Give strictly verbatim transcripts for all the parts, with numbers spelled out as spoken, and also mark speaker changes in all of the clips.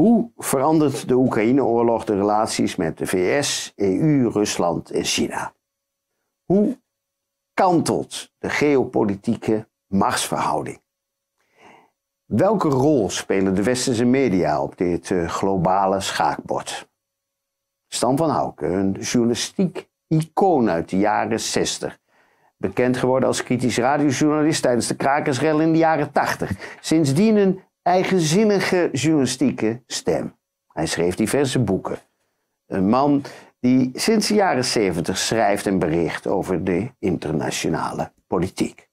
Speaker 1: Hoe verandert de Oekraïne-oorlog de relaties met de V S, E U, Rusland en China? Hoe kantelt de geopolitieke machtsverhouding? Welke rol spelen de westerse media op dit uh, globale schaakbord? Stan van Hauke, een journalistiek icoon uit de jaren zestig. Bekend geworden als kritisch radiojournalist tijdens de krakersrel in de jaren tachtig. Sindsdien een eigenzinnige journalistieke stem. Hij schreef diverse boeken. Een man die sinds de jaren zeventig schrijft en bericht over de internationale politiek.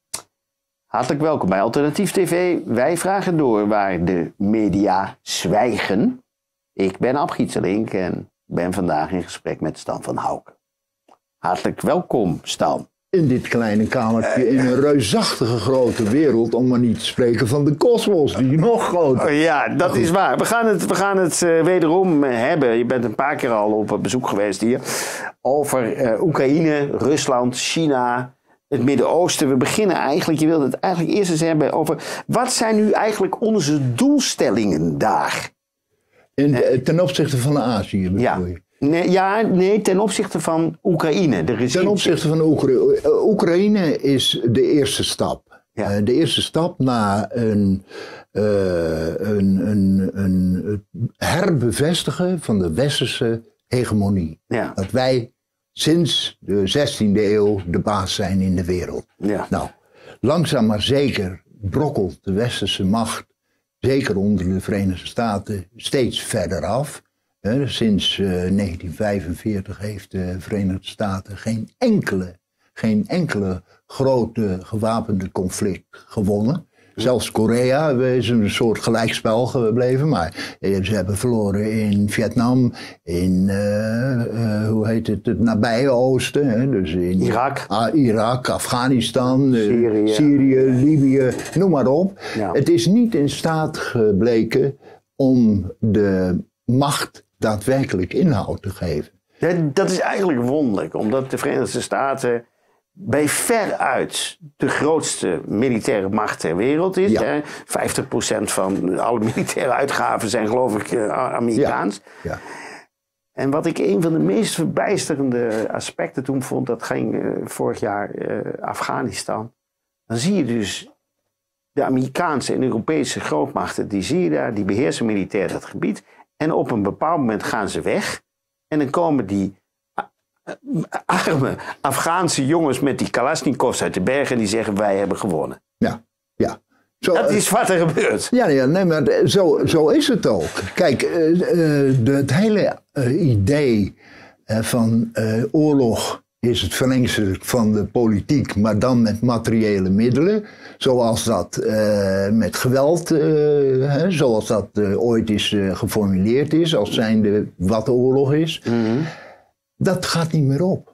Speaker 1: Hartelijk welkom bij Alternatief T V. Wij vragen door waar de media zwijgen. Ik ben Ab Gietselink en ben vandaag in gesprek met Stan van Hauke. Hartelijk welkom, Stan.
Speaker 2: In dit kleine kamertje in een reusachtige grote wereld, om maar niet te spreken van de kosmos, die nog groter is.
Speaker 1: Ja, dat is waar. We gaan het, we gaan het uh, wederom hebben. Je bent een paar keer al op bezoek geweest hier. Over uh, Oekraïne, Rusland, China, het Midden-Oosten. We beginnen eigenlijk, je wilde het eigenlijk eerst eens hebben over wat zijn nu eigenlijk onze doelstellingen daar?
Speaker 2: In, uh, ten opzichte van Azië bedoel
Speaker 1: ja.
Speaker 2: je?
Speaker 1: Nee, ja, nee, ten opzichte van Oekraïne. De
Speaker 2: ten opzichte van Oekraïne. Oekraïne is de eerste stap. Ja. Uh, de eerste stap naar een, uh, een, een, een herbevestigen van de westerse hegemonie. Ja. Dat wij sinds de zestiende eeuw de baas zijn in de wereld. Ja. Nou, langzaam maar zeker brokkelt de westerse macht, zeker onder de Verenigde Staten, steeds verder af. He, sinds uh, negentien vijfenveertig heeft de Verenigde Staten geen enkele, geen enkele grote gewapende conflict gewonnen. Zelfs Korea is een soort gelijkspel gebleven, maar ze hebben verloren in Vietnam, in uh, uh, hoe heet het, het nabije Oosten, hè, dus in
Speaker 1: Irak,
Speaker 2: uh, Irak Afghanistan,
Speaker 1: Syrië,
Speaker 2: uh, Syrië Libië, noem maar op. Ja. Het is niet in staat gebleken om de macht daadwerkelijk inhoud te geven.
Speaker 1: Dat, dat is eigenlijk wonderlijk, omdat de Verenigde Staten bij veruit de grootste militaire macht ter wereld is. Ja. Hè? vijftig procent van alle militaire uitgaven zijn geloof ik uh, Amerikaans. Ja. Ja. En wat ik een van de meest verbijsterende aspecten toen vond, dat ging uh, vorig jaar uh, Afghanistan. Dan zie je dus de Amerikaanse en Europese grootmachten, die zie je daar, die beheersen militair dat gebied. En op een bepaald moment gaan ze weg. En dan komen die arme Afghaanse jongens met die Kalashnikovs uit de bergen en die zeggen wij hebben gewonnen.
Speaker 2: Ja, ja.
Speaker 1: Zo, dat is wat er gebeurt.
Speaker 2: Ja, ja nee, maar zo, zo is het ook. Kijk, uh, uh, de, het hele uh, idee uh, van uh, oorlog is het verlengstuk van de politiek, maar dan met materiële middelen. Zoals dat uh, met geweld, uh, hè, zoals dat uh, ooit is uh, geformuleerd is, als zijnde wat de oorlog is. Mm-hmm. Dat gaat niet meer op.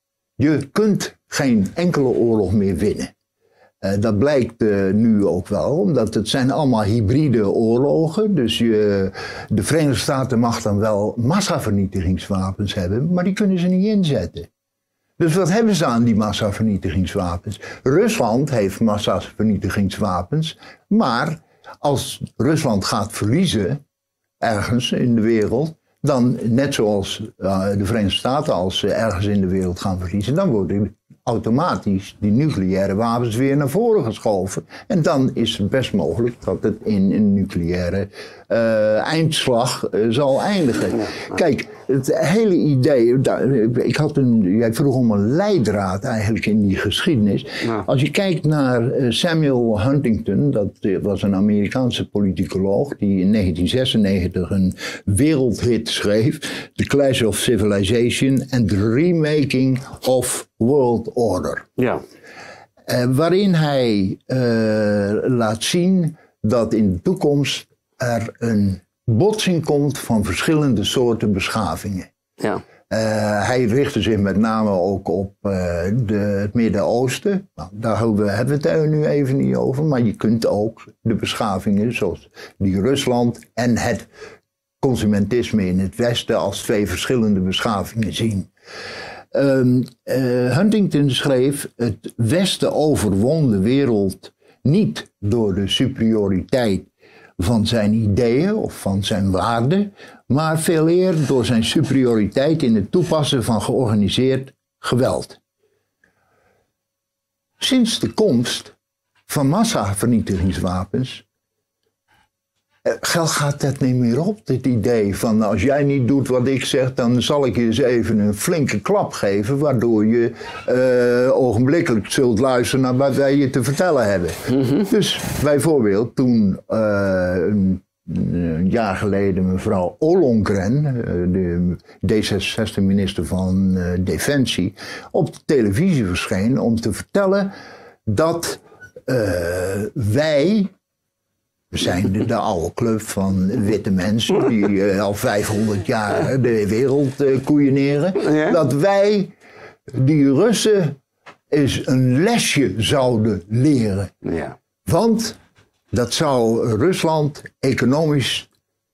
Speaker 2: Je kunt geen enkele oorlog meer winnen. Uh, dat blijkt uh, nu ook wel, omdat het zijn allemaal hybride oorlogen. Dus je, de Verenigde Staten mag dan wel massavernietigingswapens hebben, maar die kunnen ze niet inzetten. Dus wat hebben ze aan die massavernietigingswapens? Rusland heeft massavernietigingswapens, maar als Rusland gaat verliezen ergens in de wereld, dan net zoals uh, de Verenigde Staten als ze ergens in de wereld gaan verliezen, dan worden automatisch die nucleaire wapens weer naar voren geschoven. En dan is het best mogelijk dat het in een nucleaire uh, eindslag uh, zal eindigen. Kijk, het hele idee, ik had een, jij vroeg om een leidraad eigenlijk in die geschiedenis. Ja. Als je kijkt naar Samuel Huntington, dat was een Amerikaanse politicoloog die in negentien zesennegentig een wereldhit schreef, The Clash of Civilization and the Remaking of World Order. Ja. Uh, waarin hij uh, laat zien dat in de toekomst er een botsing komt van verschillende soorten beschavingen. Ja. Uh, hij richtte zich met name ook op uh, de, het Midden-Oosten. Nou, daar hebben we, hebben we het nu even niet over, maar je kunt ook de beschavingen zoals die Rusland en het consumentisme in het Westen als twee verschillende beschavingen zien. Um, uh, Huntington schreef: het Westen overwon de wereld niet door de superioriteit van zijn ideeën of van zijn waarden, maar veel eer door zijn superioriteit in het toepassen van georganiseerd geweld. Sinds de komst van massavernietigingswapens gaat dat niet meer op, dit idee van als jij niet doet wat ik zeg, dan zal ik je eens even een flinke klap geven, waardoor je uh, ogenblikkelijk zult luisteren naar wat wij je te vertellen hebben. Mm-hmm. Dus bijvoorbeeld toen uh, een, een jaar geleden mevrouw Ollongren, de D zesenzestig-minister van uh, Defensie, op de televisie verscheen om te vertellen dat uh, wij... We zijn de, de oude club van witte mensen die uh, al vijfhonderd jaar de wereld uh, koeieneren. Ja? Dat wij die Russen eens een lesje zouden leren. Ja. Want dat zou Rusland economisch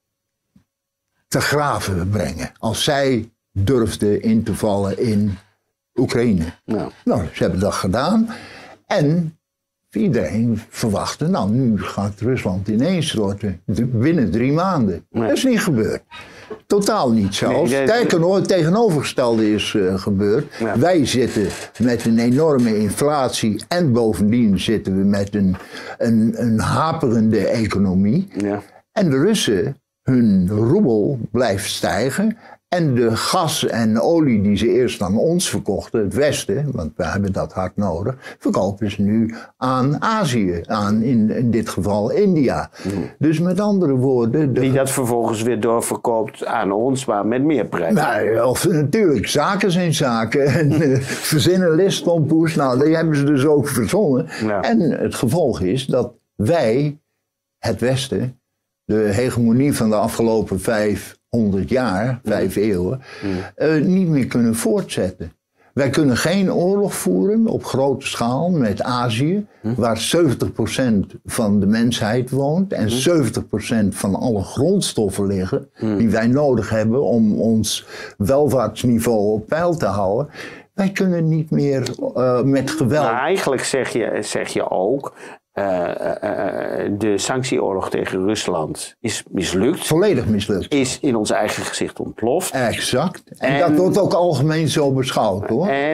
Speaker 2: te graven brengen. Als zij durfden in te vallen in Oekraïne. Ja. Nou, ze hebben dat gedaan. En... iedereen verwachtte, nou nu gaat Rusland ineens storten, binnen drie maanden. Nee. Dat is niet gebeurd. Totaal niet zelfs. Nee, nee, nee. Het tegenovergestelde is uh, gebeurd. Ja. Wij zitten met een enorme inflatie en bovendien zitten we met een, een, een haperende economie. Ja. En de Russen, hun roebel blijft stijgen. En de gas en olie die ze eerst aan ons verkochten, het Westen, want we hebben dat hard nodig, verkopen ze nu aan Azië, aan in, in dit geval India. Mm. Dus met andere woorden... De...
Speaker 1: Die dat vervolgens weer doorverkoopt aan ons, maar met meer prijs.
Speaker 2: Nou, of natuurlijk, zaken zijn zaken. En uh, verzinnen listpompoes, nou, die hebben ze dus ook verzonnen. Ja. En het gevolg is dat wij, het Westen, de hegemonie van de afgelopen vijf... honderd jaar, vijf mm. eeuwen, mm. Uh, niet meer kunnen voortzetten. Wij kunnen geen oorlog voeren op grote schaal met Azië, mm. waar zeventig procent van de mensheid woont en mm. zeventig procent van alle grondstoffen liggen mm. die wij nodig hebben om ons welvaartsniveau op peil te houden. Wij kunnen niet meer uh, met geweld...
Speaker 1: Nou, eigenlijk zeg je, zeg je ook... Uh, uh, de sanctieoorlog tegen Rusland is mislukt.
Speaker 2: Volledig mislukt.
Speaker 1: Is in ons eigen gezicht ontploft.
Speaker 2: Exact. En, en dat wordt ook algemeen zo beschouwd, hoor.
Speaker 1: En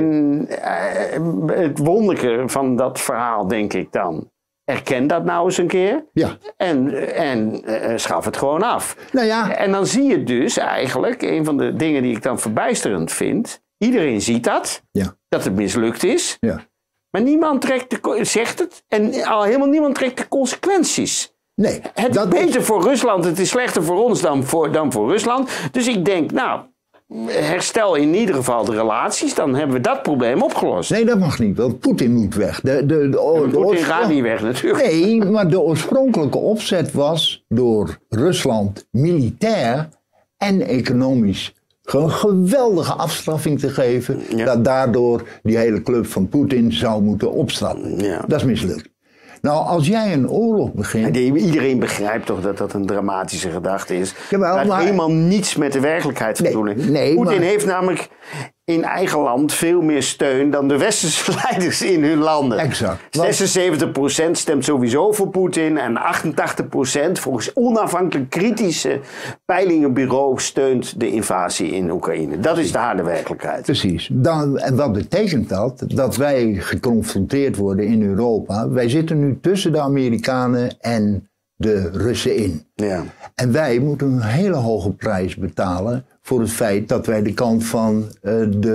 Speaker 1: uh, het wonderlijke van dat verhaal, denk ik dan... erken dat nou eens een keer. Ja. En, en uh, schaf het gewoon af. Nou ja. En dan zie je dus eigenlijk... een van de dingen die ik dan verbijsterend vind... iedereen ziet dat. Ja. Dat het mislukt is. Ja. Maar niemand trekt de, zegt het en al helemaal niemand trekt de consequenties. Nee, het is beter is... voor Rusland, het is slechter voor ons dan voor, dan voor Rusland. Dus ik denk, nou, herstel in ieder geval de relaties, dan hebben we dat probleem opgelost.
Speaker 2: Nee, dat mag niet, want Poetin moet weg. De, de, de, de,
Speaker 1: de Poetin gaat niet weg natuurlijk.
Speaker 2: Nee, maar de oorspronkelijke opzet was door Rusland militair en economisch een geweldige afstraffing te geven, ja. dat daardoor die hele club van Poetin zou moeten opstappen. Ja. Dat is mislukt. Nou, als jij een oorlog begint...
Speaker 1: Iedereen begrijpt toch dat dat een dramatische gedachte is.
Speaker 2: Jawel,
Speaker 1: dat
Speaker 2: maar...
Speaker 1: helemaal niets met de werkelijkheid te doen heeft.
Speaker 2: Nee,
Speaker 1: Poetin
Speaker 2: maar...
Speaker 1: heeft namelijk in eigen land veel meer steun dan de westerse leiders in hun landen.
Speaker 2: Exact.
Speaker 1: zesenzeventig procent stemt sowieso voor Poetin en achtentachtig procent volgens onafhankelijk kritische peilingenbureau steunt de invasie in Oekraïne. Dat is de harde werkelijkheid.
Speaker 2: Precies. Dan, en wat betekent dat? Dat wij geconfronteerd worden in Europa. Wij zitten nu tussen de Amerikanen en de Russen in. Ja. En wij moeten een hele hoge prijs betalen voor het feit dat wij de kant van uh,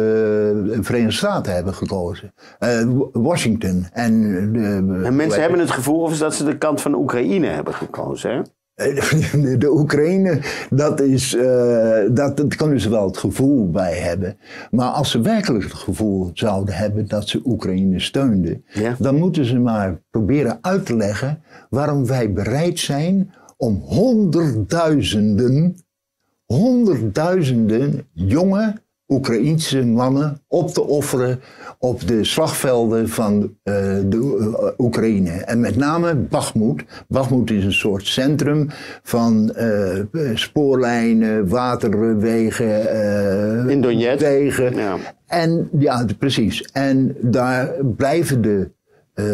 Speaker 2: de Verenigde Staten hebben gekozen. Uh, Washington. En,
Speaker 1: uh, en mensen hebben het gevoel of dat ze de kant van Oekraïne hebben gekozen, hè?
Speaker 2: De, de Oekraïne, dat is, uh, dat, dat kunnen ze wel het gevoel bij hebben. Maar als ze werkelijk het gevoel zouden hebben dat ze Oekraïne steunden, ja. dan moeten ze maar proberen uit te leggen waarom wij bereid zijn om honderdduizenden, honderdduizenden jonge Oekraïense mannen op te offeren op de slagvelden van uh, de uh, Oekraïne. En met name Bakhmut. Bakhmut is een soort centrum van uh, spoorlijnen, waterwegen, uh,
Speaker 1: in Donetsk.
Speaker 2: wegen. Ja. En ja, precies. En daar blijven de uh,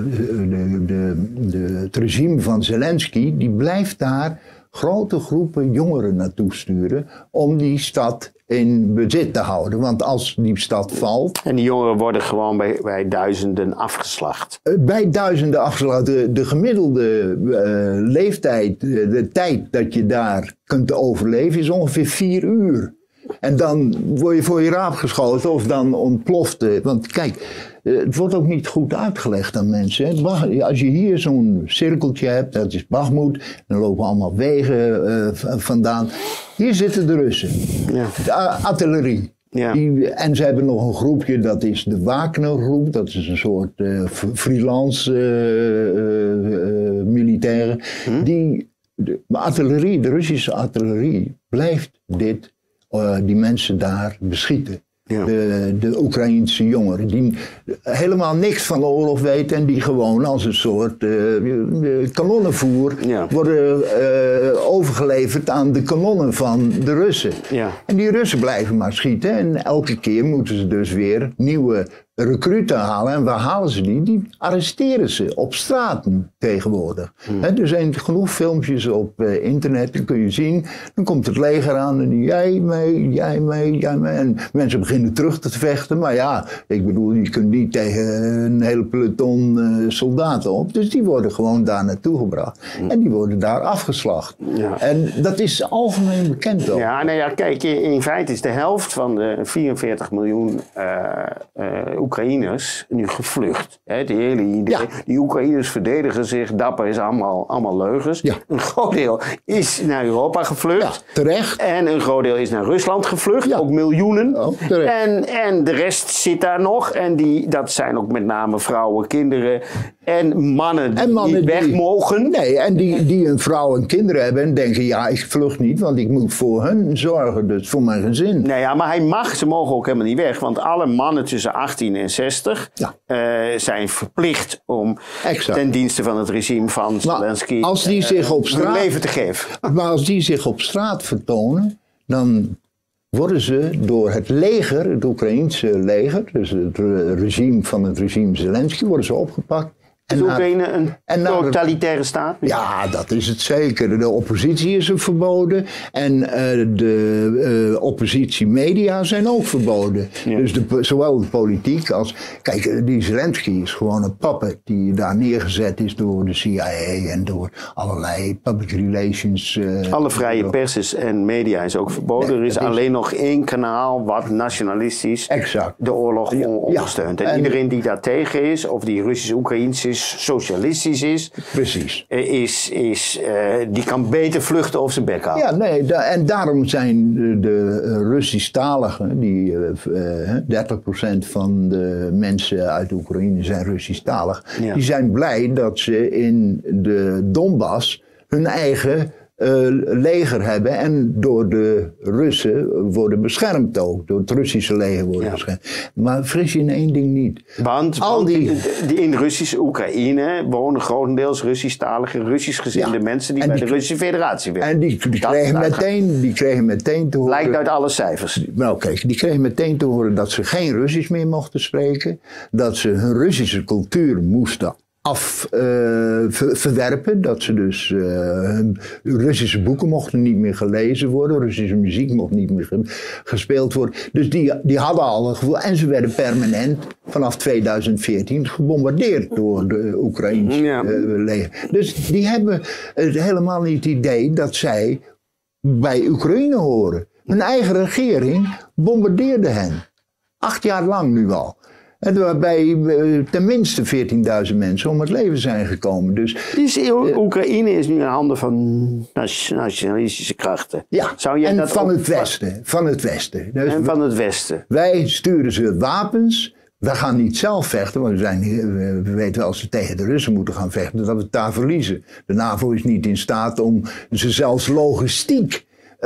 Speaker 2: de, de, de, het regime van Zelensky, die blijft daar grote groepen jongeren naartoe sturen om die stad in bezit te houden. Want als die stad valt...
Speaker 1: En die jongeren worden gewoon bij, bij duizenden afgeslacht.
Speaker 2: Bij duizenden afgeslacht. De, de gemiddelde uh, leeftijd, de, de tijd dat je daar kunt overleven is ongeveer vier uur. En dan word je voor je raap geschoten of dan ontploft. Want kijk, het wordt ook niet goed uitgelegd aan mensen. Hè. Als je hier zo'n cirkeltje hebt, dat is Bakhmut, dan lopen allemaal wegen uh, vandaan. Hier zitten de Russen, ja. De artillerie. Ja. Die, en ze hebben nog een groepje, dat is de Wagner-groep. Dat is een soort uh, freelance uh, uh, uh, militairen. Hm? Die, de artillerie, de Russische artillerie, blijft dit... Uh, die mensen daar beschieten. Ja. De, de Oekraïense jongeren die helemaal niks van de oorlog weten en die gewoon als een soort uh, kanonnenvoer ja. worden uh, overgeleverd aan de kanonnen van de Russen. Ja. En die Russen blijven maar schieten en elke keer moeten ze dus weer nieuwe recruten halen. En waar halen ze die? Die arresteren ze op straat tegenwoordig. Hmm. He, er zijn genoeg filmpjes op uh, internet, dan kun je zien. Dan komt het leger aan en jij mee, jij mee, jij mee. En mensen beginnen terug te vechten. Maar ja, ik bedoel, je kunt niet tegen een hele peloton uh, soldaten op. Dus die worden gewoon daar naartoe gebracht. Hmm. En die worden daar afgeslacht. Ja. En dat is algemeen bekend ook.
Speaker 1: Ja, nou ja, kijk, in feite is de helft van de vierenveertig miljoen uh, uh, Oekraïners nu gevlucht. He, het hele idee. Ja. Die Oekraïners verdedigen zich, dapper is allemaal, allemaal leugens. Ja. Een groot deel is naar Europa gevlucht.
Speaker 2: Ja, terecht.
Speaker 1: En een groot deel is naar Rusland gevlucht, ja. Ook miljoenen. Oh, en, en de rest zit daar nog. En die, dat zijn ook met name vrouwen, kinderen en mannen die en mannen niet weg die, mogen.
Speaker 2: Nee, en die, die een vrouw en kinderen hebben en denken, ja, ik vlucht niet, want ik moet voor hen zorgen, dus voor mijn gezin.
Speaker 1: Nee, ja, maar hij mag, ze mogen ook helemaal niet weg, want alle mannen tussen achttien en zestig ja. uh, zijn verplicht om exact. ten dienste van het regime van Zelensky
Speaker 2: als die zich op straat,
Speaker 1: hun leven te geven.
Speaker 2: Maar als die zich op straat vertonen, dan worden ze door het leger, het Oekraïense leger, dus het regime van het regime Zelensky, worden ze opgepakt.
Speaker 1: Is Oekraïne een en totalitaire staat?
Speaker 2: Ja, dat is het zeker. De oppositie is er verboden. En uh, de uh, oppositiemedia zijn ook verboden. Ja. Dus de, zowel de politiek als... Kijk, die Zelensky is gewoon een puppet die daar neergezet is door de C I A en door allerlei public relations. Uh,
Speaker 1: Alle vrije pers is en media is ook verboden. Nee, er is alleen is... nog één kanaal wat nationalistisch exact. de oorlog ja. ondersteunt. En, en iedereen die daar tegen is, of die Russisch-Oekraïens is, socialistisch is,
Speaker 2: precies.
Speaker 1: is, is uh, die kan beter vluchten of zijn bek houden.
Speaker 2: Ja, nee, da- en daarom zijn de, de Russisch-taligen, die uh, dertig procent van de mensen uit Oekraïne zijn Russisch-talig, ja. die zijn blij dat ze in de Donbass hun eigen Uh, leger hebben en door de Russen worden beschermd ook. Door het Russische leger worden ja. beschermd. Maar fris je in één ding niet.
Speaker 1: Want, Al die, die, die in Russische Oekraïne wonen grotendeels Russisch-talige, Russisch-gezinde ja. mensen die en bij die, de Russische Federatie werken.
Speaker 2: En die, die, kregen meteen, die kregen meteen te horen...
Speaker 1: Lijkt uit alle cijfers.
Speaker 2: Nou kijk, die kregen meteen te horen dat ze geen Russisch meer mochten spreken. Dat ze hun Russische cultuur moesten af uh, ver, verwerpen. Dat ze dus uh, hun Russische boeken mochten niet meer gelezen worden. Russische muziek mocht niet meer ge, gespeeld worden. Dus die, die hadden al een gevoel. En ze werden permanent vanaf tweeduizend veertien gebombardeerd door de Oekraïnse ja. uh, leger. Dus die hebben uh, helemaal niet het idee dat zij bij Oekraïne horen. Hun eigen regering bombardeerde hen. Acht jaar lang nu al. En waarbij uh, tenminste veertienduizend mensen om het leven zijn gekomen. Dus,
Speaker 1: dus uh, Oekraïne is nu in handen van nationalistische krachten.
Speaker 2: Ja, Zou jij en dat van, ook... het Westen, van het Westen. Dus
Speaker 1: en van het Westen.
Speaker 2: Wij sturen ze wapens. We gaan niet zelf vechten, want we, zijn, we weten als we tegen de Russen moeten gaan vechten, dat we het daar verliezen. De NAVO is niet in staat om ze zelfs logistiek Uh,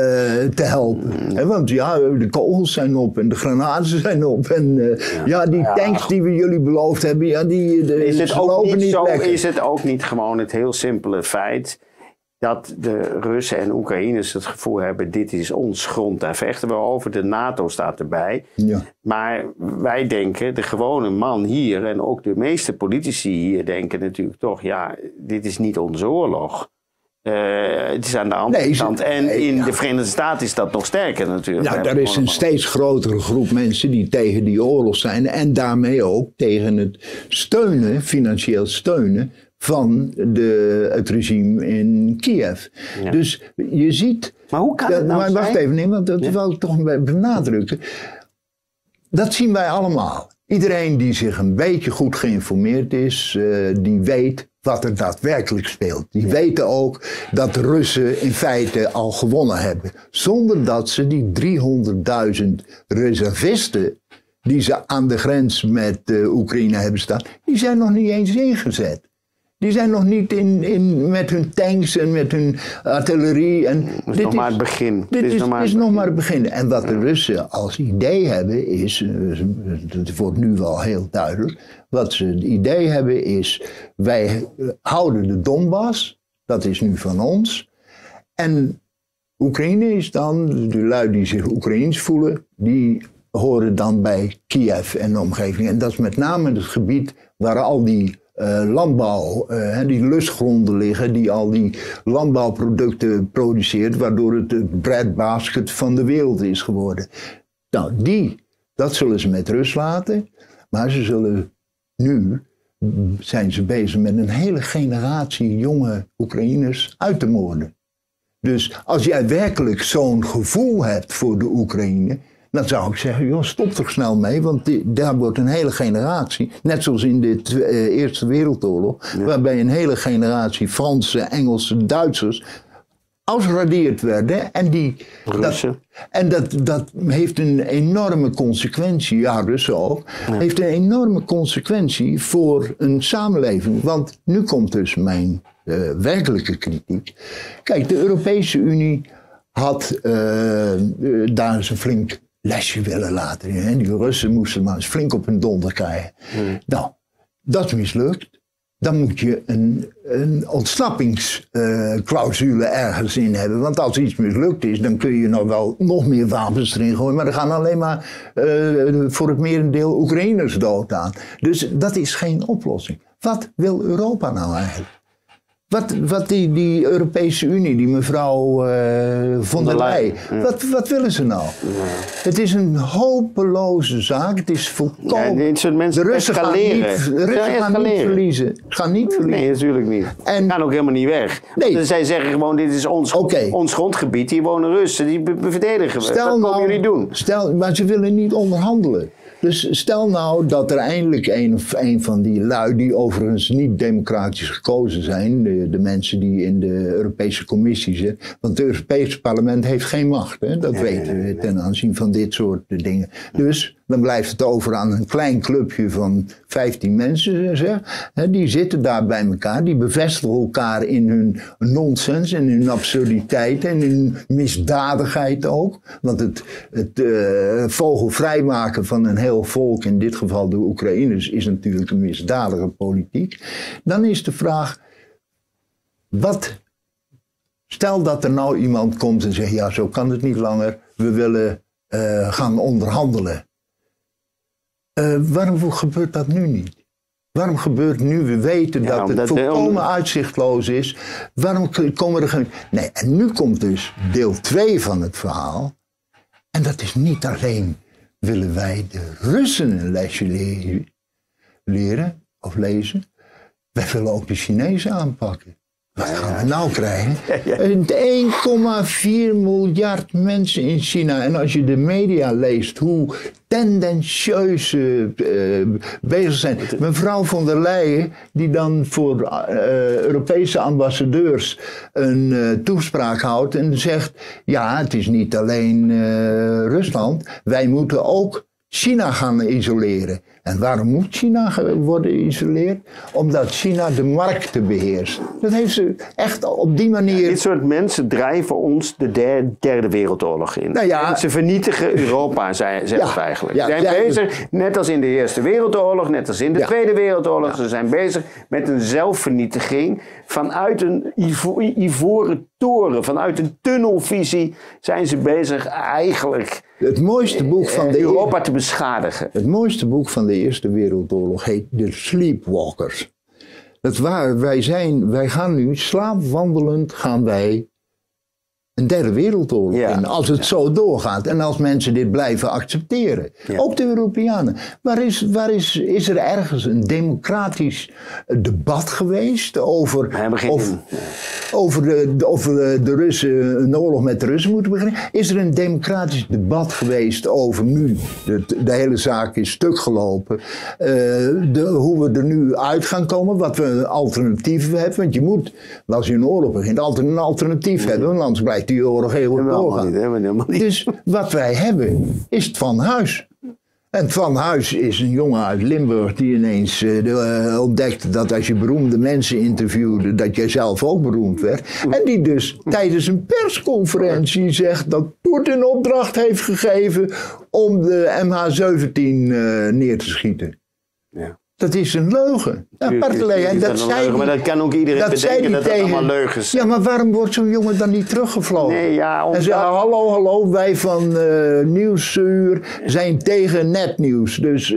Speaker 2: te helpen. Mm. He, want ja, de kogels zijn op en de granaten zijn op. En uh, ja. ja, die tanks die we jullie beloofd hebben, ja, die de,
Speaker 1: is het ook niet, niet zo, lekker. Is het ook niet gewoon het heel simpele feit dat de Russen en Oekraïners het gevoel hebben, dit is ons grond, daar vechten we over. De NATO staat erbij. Ja. Maar wij denken, de gewone man hier en ook de meeste politici hier denken natuurlijk toch, ja, dit is niet onze oorlog. Uh, het is aan de andere
Speaker 2: nee,
Speaker 1: kant. En
Speaker 2: nee,
Speaker 1: in
Speaker 2: ja.
Speaker 1: de Verenigde Staten is dat nog sterker natuurlijk.
Speaker 2: Nou, er is een steeds grotere groep mensen die tegen die oorlog zijn. En daarmee ook tegen het steunen, financieel steunen, van de, het regime in Kiev. Ja. Dus je ziet...
Speaker 1: Maar hoe kan het nou
Speaker 2: maar wacht
Speaker 1: zijn?
Speaker 2: even, nee, want dat ja. wil ik toch benadrukken. Dat zien wij allemaal. Iedereen die zich een beetje goed geïnformeerd is, uh, die weet wat er daadwerkelijk speelt. Die ja. weten ook dat de Russen in feite al gewonnen hebben. Zonder dat ze die driehonderdduizend reservisten die ze aan de grens met uh, Oekraïne hebben staan, die zijn nog niet eens ingezet. Die zijn nog niet in, in, met hun tanks en met hun artillerie. En
Speaker 1: dat is dit nog is, maar het begin.
Speaker 2: Dit is, is, nog, maar is nog maar het begin. En wat de Russen als idee hebben is, het wordt nu wel heel duidelijk, wat ze het idee hebben is, wij houden de Donbass, dat is nu van ons. En Oekraïne is dan, de lui die zich Oekraïens voelen, die horen dan bij Kiev en de omgeving. En dat is met name het gebied waar al die Uh, landbouw, uh, die lustgronden liggen, die al die landbouwproducten produceert, waardoor het het breadbasket van de wereld is geworden. Nou, die, dat zullen ze met rust laten, maar ze zullen nu, zijn ze bezig met een hele generatie jonge Oekraïners uit te moorden. Dus als jij werkelijk zo'n gevoel hebt voor de Oekraïne, dan zou ik zeggen, joh, stop toch snel mee, want die, daar wordt een hele generatie, net zoals in de uh, Eerste Wereldoorlog, ja. waarbij een hele generatie Fransen, Engelsen, Duitsers ausradeerd werden. En, die,
Speaker 1: Russen.
Speaker 2: Dat, en dat, dat heeft een enorme consequentie, ja, Russen ook, ja. heeft een enorme consequentie voor een samenleving. Want nu komt dus mijn uh, werkelijke kritiek. Kijk, de Europese Unie had uh, uh, daar eens een flink lesje willen laten. Hè? Die Russen moesten maar eens flink op hun donder krijgen. Hmm. Nou, dat is mislukt. Dan moet je een, een ontsnappingsclausule uh, ergens in hebben. Want als iets mislukt is, dan kun je nog wel nog meer wapens erin gooien. Maar er gaan alleen maar uh, voor het merendeel Oekraïners dood aan. Dus dat is geen oplossing. Wat wil Europa nou eigenlijk? Wat, wat die, die Europese Unie, die mevrouw uh, von der Leyen, ja. wat, wat willen ze nou? Ja. Het is een hopeloze zaak, het is volkomen...
Speaker 1: Ja, dit soort mensen
Speaker 2: de Russen gaan niet, de Russen gaan niet verliezen. Gaan niet verliezen.
Speaker 1: Nee, natuurlijk niet. En, ze gaan ook helemaal niet weg. Nee. Zij zeggen gewoon, dit is ons, okay. ons grondgebied, hier wonen Russen, die be- verdedigen we. Stel wat nou, komen jullie doen?
Speaker 2: Stel, maar ze willen niet onderhandelen. Dus stel nou dat er eindelijk een, een van die lui, die overigens niet democratisch gekozen zijn, de, de mensen die in de Europese Commissie zitten, want het Europese parlement heeft geen macht, hè? Dat nee, weten we nee, nee. ten aanzien van dit soort dingen. Dus dan blijft het over aan een klein clubje van vijftien mensen, zeg. Hè, die zitten daar bij elkaar, die bevestigen elkaar in hun nonsens en hun absurditeit en hun misdadigheid ook. Want het, het uh, vogelvrij maken van een heel volk, in dit geval de Oekraïners, is natuurlijk een misdadige politiek. Dan is de vraag, wat, stel dat er nou iemand komt en zegt, ja, zo kan het niet langer, we willen uh, gaan onderhandelen. Uh, waarom gebeurt dat nu niet? Waarom gebeurt nu, we weten ja, dat het volkomen on... uitzichtloos is, waarom komen er geen... Nee, en nu komt dus deel twee van het verhaal, en dat is niet alleen... willen wij de Russen een lesje le- leren of lezen. Wij willen ook de Chinezen aanpakken. Wat gaan we nou krijgen? één komma vier miljard mensen in China. En als je de media leest hoe tendentieus uh, bezig zijn. Mevrouw von der Leyen, die dan voor uh, Europese ambassadeurs een uh, toespraak houdt en zegt, ja, het is niet alleen uh, Rusland. Wij moeten ook China gaan isoleren. En waarom moet China worden geïsoleerd? Omdat China de markten beheerst. Dat heeft ze echt op die manier...
Speaker 1: Ja, dit soort mensen drijven ons de derde, derde wereldoorlog in.
Speaker 2: Nou ja,
Speaker 1: en ze vernietigen Europa, zelf ja, eigenlijk.
Speaker 2: Ja,
Speaker 1: ze zijn
Speaker 2: ja,
Speaker 1: bezig, net als in de Eerste Wereldoorlog, net als in de ja. Tweede Wereldoorlog. Ja. Ze zijn bezig met een zelfvernietiging vanuit een ivo- ivoren toren, vanuit een tunnelvisie zijn ze bezig eigenlijk
Speaker 2: het mooiste boek van de
Speaker 1: Europa te beschadigen.
Speaker 2: Het mooiste boek van de Eerste Wereldoorlog heet The Sleepwalkers. Dat waar, wij, zijn, wij gaan nu slaapwandelend gaan wij een derde wereldoorlog ja. in. Als het ja. zo doorgaat en als mensen dit blijven accepteren. Ja. Ook de Europeanen. Waar, is, waar is, is er ergens een democratisch debat geweest over, of, over, de, of de, de Russen een oorlog met de Russen moeten beginnen? Is er een democratisch debat geweest over nu? De, de hele zaak is stuk gelopen. Uh, de, hoe we er nu uit gaan komen. Wat we alternatieven hebben. Want je moet, als je een oorlog begint, altijd een alternatief ja. hebben. Want anders blijft die oorlog heel goed doorgaan. Niet, helemaal niet. Dus wat wij hebben is het Van Huys. En Van Huys is een jongen uit Limburg die ineens uh, ontdekte dat als je beroemde mensen interviewde, dat jij zelf ook beroemd werd. En die dus tijdens een persconferentie zegt dat Poetin opdracht heeft gegeven om de M H zeventien uh, neer te schieten. Ja. Dat is een leugen. Nou, Partij, dat zei
Speaker 1: leugen, maar dat kan ook iedereen dat bedenken dat het
Speaker 2: tegen,
Speaker 1: allemaal leugens zijn.
Speaker 2: Ja, maar waarom wordt zo'n jongen dan niet teruggevlogen?
Speaker 1: Nee, ja, omdat...
Speaker 2: En ze zeggen, hallo, hallo, wij van uh, Nieuwsuur zijn tegen netnieuws. Dus,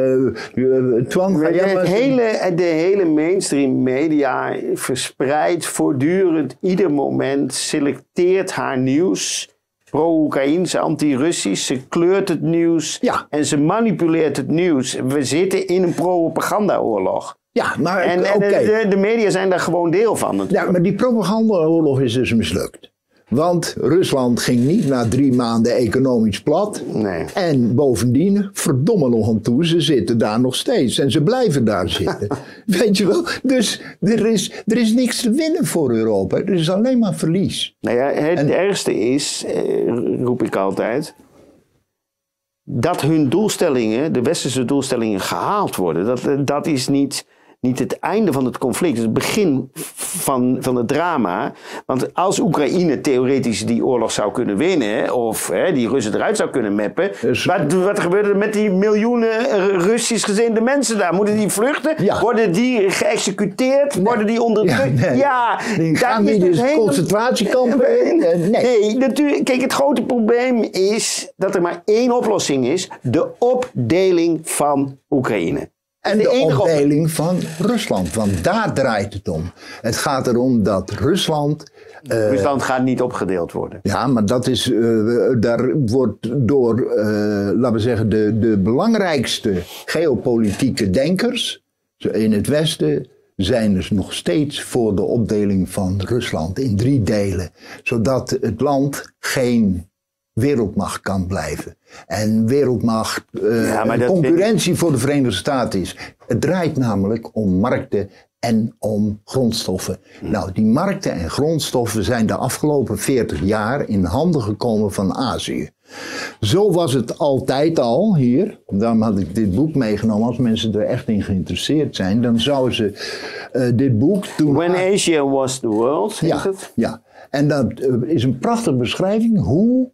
Speaker 2: uh, Twan, ga jij
Speaker 1: het hele, de hele mainstream media verspreidt voortdurend, ieder moment, selecteert haar nieuws... pro-Oekraïns, anti-Russisch. Ze kleurt het nieuws ja. en ze manipuleert het nieuws. We zitten in een propagandaoorlog.
Speaker 2: Ja, maar
Speaker 1: en, en
Speaker 2: okay.
Speaker 1: de, de media zijn daar gewoon deel van. Natuurlijk.
Speaker 2: Ja, maar die propagandaoorlog is dus mislukt. Want Rusland ging niet na drie maanden economisch plat.
Speaker 1: Nee.
Speaker 2: En bovendien, verdomme nog aan toe, ze zitten daar nog steeds. En ze blijven daar zitten. Weet je wel? Dus er is, er is niks te winnen voor Europa. Er is alleen maar verlies.
Speaker 1: Nou ja, het en, ergste is, eh, roep ik altijd, dat hun doelstellingen, de westerse doelstellingen, gehaald worden. Dat, dat is niet... Niet het einde van het conflict, het begin van, van het drama. Want als Oekraïne theoretisch die oorlog zou kunnen winnen, of hè, die Russen eruit zou kunnen meppen, dus, wat, wat gebeurt er met die miljoenen Russisch gezinde mensen daar? Moeten die vluchten? Ja. Worden die geëxecuteerd? Nee. Worden die onderdrukt?
Speaker 2: Ja, nee.
Speaker 1: ja
Speaker 2: die gaan die dus hele... concentratiekampen in?
Speaker 1: Nee. nee, natuurlijk. Kijk, het grote probleem is dat er maar één oplossing is: de opdeling van Oekraïne.
Speaker 2: En de, de opdeling van Rusland, want daar draait het om. Het gaat erom dat Rusland...
Speaker 1: Uh, Rusland gaat niet opgedeeld worden.
Speaker 2: Ja, maar dat is, uh, daar wordt door, uh, laten we zeggen, de, de belangrijkste geopolitieke denkers in het Westen zijn dus nog steeds voor de opdeling van Rusland in drie delen. Zodat het land geen wereldmacht kan blijven. En wereldmacht uh, ja, maar concurrentie ik... voor de Verenigde Staten is. Het draait namelijk om markten en om grondstoffen. Hmm. Nou, die markten en grondstoffen zijn de afgelopen veertig jaar in handen gekomen van Azië. Zo was het altijd al hier. Daarom had ik dit boek meegenomen. Als mensen er echt in geïnteresseerd zijn, dan zouden ze uh, dit boek toen...
Speaker 1: When Asia was the world,
Speaker 2: ja,
Speaker 1: is het?
Speaker 2: Ja, en dat uh, is een prachtige beschrijving hoe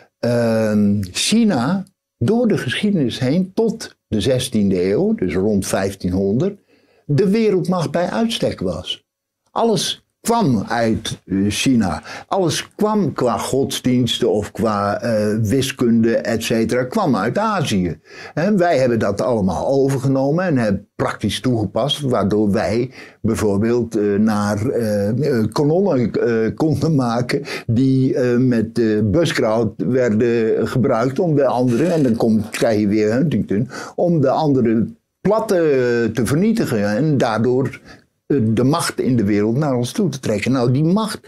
Speaker 2: Uh, China door de geschiedenis heen tot de zestiende eeuw, dus rond vijftienhonderd, de wereldmacht bij uitstek was. Alles kwam uit China. Alles kwam qua godsdiensten of qua uh, wiskunde, et cetera, kwam uit Azië. En wij hebben dat allemaal overgenomen en hebben praktisch toegepast, waardoor wij bijvoorbeeld uh, naar uh, kanonnen uh, konden maken die uh, met uh, buskruid werden gebruikt om de andere, en dan komt, krijg je weer Huntington, om de andere plat uh, te vernietigen en daardoor de macht in de wereld naar ons toe te trekken. Nou, die macht,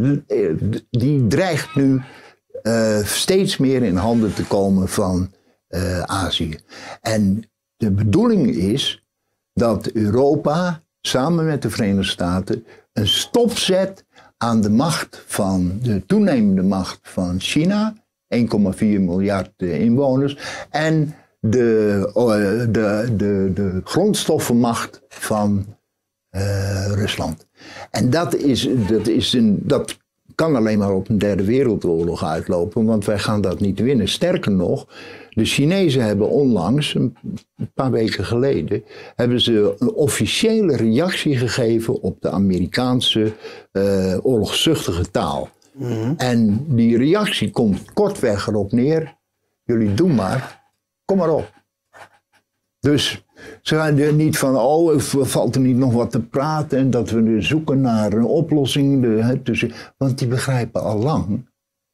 Speaker 2: die dreigt nu uh, steeds meer in handen te komen van uh, Azië. En de bedoeling is dat Europa samen met de Verenigde Staten een stop zet aan de macht van, de toenemende macht van China, één komma vier miljard inwoners, en de, de, de, de grondstoffenmacht van uh, Rusland. En dat, is, dat, is een, dat kan alleen maar op een derde wereldoorlog uitlopen, want wij gaan dat niet winnen. Sterker nog, de Chinezen hebben onlangs, een paar weken geleden, hebben ze een officiële reactie gegeven op de Amerikaanse uh, oorlogszuchtige taal. Mm-hmm. En die reactie komt kortweg erop neer, jullie doen maar, kom maar op. Dus ze gaan er niet van, oh, er valt er niet nog wat te praten en dat we zoeken naar een oplossing. De, he, tussen, want die begrijpen al lang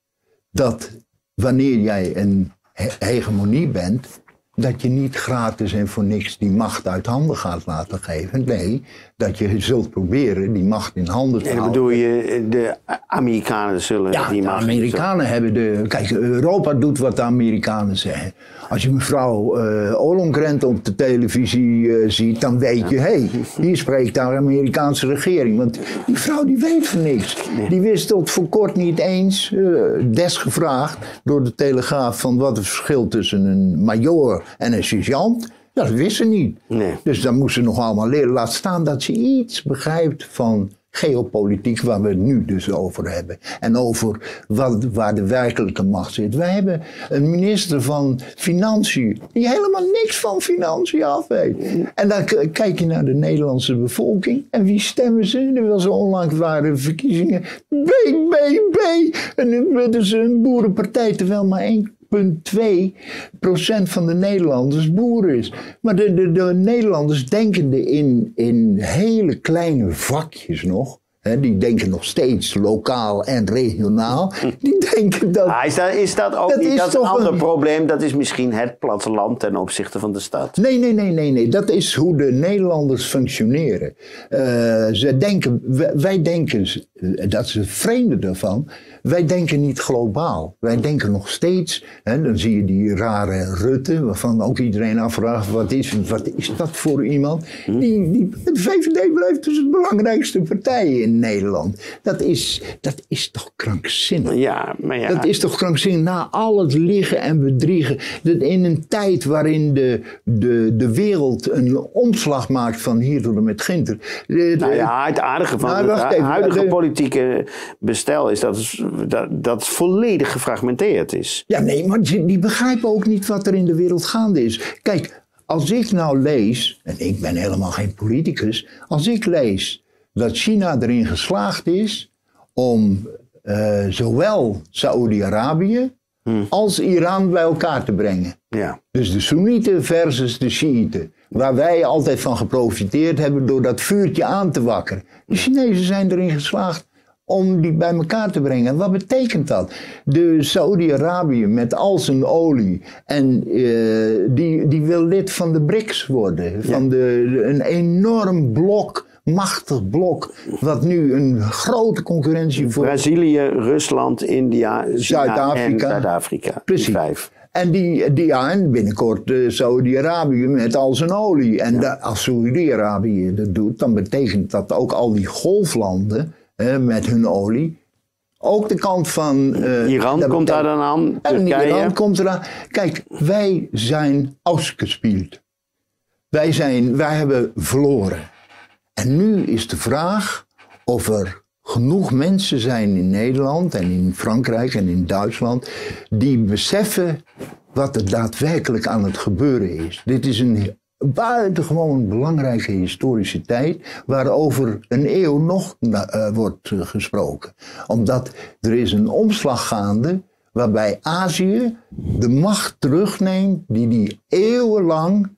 Speaker 2: dat wanneer jij een he- hegemonie bent, dat je niet gratis en voor niks die macht uit handen gaat laten geven. Nee, dat je zult proberen die macht in handen te
Speaker 1: ja,
Speaker 2: houden.
Speaker 1: bedoel je, de Amerikanen zullen
Speaker 2: ja,
Speaker 1: die
Speaker 2: de
Speaker 1: macht...
Speaker 2: Amerikanen zo... hebben de... Kijk, Europa doet wat de Amerikanen zeggen. Als je mevrouw uh, Ollongren op de televisie uh, ziet, dan weet je, hé, hey, hier spreekt de Amerikaanse regering. Want die vrouw die weet van niks. Die wist tot voor kort niet eens, uh, desgevraagd door de Telegraaf, van wat het verschil tussen een majoor en een sergeant. Ja, dat wist ze niet. Nee. Dus dan moest ze nog allemaal leren. Laat staan dat ze iets begrijpt van geopolitiek, waar we het nu dus over hebben. En over wat, waar de werkelijke macht zit. Wij hebben een minister van Financiën die helemaal niks van financiën af weet. En dan k- kijk je naar de Nederlandse bevolking. En wie stemmen ze? Er was onlangs waren verkiezingen. B, B, B. En dat is een boerenpartij, terwijl maar één komma twee procent van de Nederlanders boeren is. Maar de, de, de Nederlanders denken in, in hele kleine vakjes nog. He, die denken nog steeds lokaal en regionaal. Die denken dat...
Speaker 1: Ah, is dat, is dat ook dat niet? Is dat is een ander een... probleem. Dat is misschien het platteland ten opzichte van de stad.
Speaker 2: Nee, nee, nee, nee, nee. Dat is hoe de Nederlanders functioneren. Uh, ze denken, wij, wij denken, dat is het vreemde daarvan, wij denken niet globaal. Wij denken nog steeds, hè, dan zie je die rare Rutte, waarvan ook iedereen afvraagt, wat is, wat is dat voor iemand? Die, die, de V V D blijft dus de belangrijkste partij in Nederland. Dat is, dat is toch krankzinnig?
Speaker 1: Ja, maar ja.
Speaker 2: Dat is toch krankzinnig? Na al het liegen en bedriegen, dat in een tijd waarin de, de, de wereld een omslag maakt van hier tot en met Ginter. De, de,
Speaker 1: nou ja, het aardige van nou, het even, huidige de, politieke bestel is dat het, dat, dat volledig gefragmenteerd is.
Speaker 2: Ja, nee, maar die, die begrijpen ook niet wat er in de wereld gaande is. Kijk, als ik nou lees, en ik ben helemaal geen politicus, als ik lees dat China erin geslaagd is om uh, zowel Saoedi-Arabië hmm. als Iran bij elkaar te brengen. Ja. Dus de Soenieten versus de Shiiten. Waar wij altijd van geprofiteerd hebben door dat vuurtje aan te wakkeren. De Chinezen zijn erin geslaagd om die bij elkaar te brengen. Wat betekent dat? De Saoedi-Arabië met al zijn olie. En uh, die, die wil lid van de B R I C S worden. Van de, de, een enorm blok, machtig blok. Wat nu een grote concurrentie voor...
Speaker 1: Brazilië, Rusland, India, Zuid-Afrika. en Zuid-Afrika.
Speaker 2: Precies.
Speaker 1: Vijf.
Speaker 2: En die, die ja, en binnenkort uh, Saudi-Arabië met al zijn olie. En ja. da, als Saudi-Arabië dat doet, dan betekent dat ook al die golflanden uh, met hun olie. Ook de kant van... Uh,
Speaker 1: Iran komt daar dan aan.
Speaker 2: En Iran komt eraan. Kijk, wij zijn ausgespeeld. Wij, zijn, wij hebben verloren. En nu is de vraag of er genoeg mensen zijn in Nederland en in Frankrijk en in Duitsland die beseffen wat er daadwerkelijk aan het gebeuren is. Dit is een buitengewoon belangrijke historische tijd waarover een eeuw nog uh, wordt uh, gesproken. Omdat er is een omslag gaande waarbij Azië de macht terugneemt die die eeuwenlang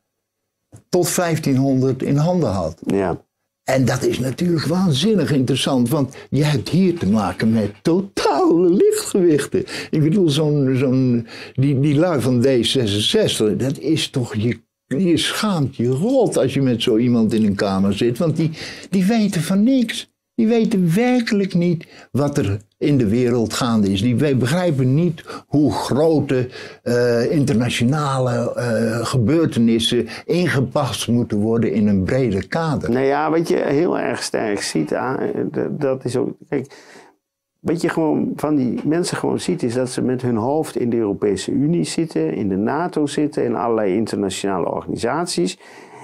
Speaker 2: tot vijftienhonderd in handen had. Ja. En dat is natuurlijk waanzinnig interessant, want je hebt hier te maken met totale lichtgewichten. Ik bedoel, zo'n, zo'n, die, die lui van D zesenzestig, dat is toch, je, je schaamt je rot als je met zo iemand in een kamer zit, want die, die weten van niks. Die weten werkelijk niet wat er in de wereld gaande is. Die begrijpen niet hoe grote uh, internationale uh, gebeurtenissen ingepast moeten worden in een breder kader.
Speaker 1: Nou ja, wat je heel erg sterk ziet, ah, dat is ook... Kijk, wat je gewoon van die mensen gewoon ziet, is dat ze met hun hoofd in de Europese Unie zitten, in de NATO zitten, in allerlei internationale organisaties.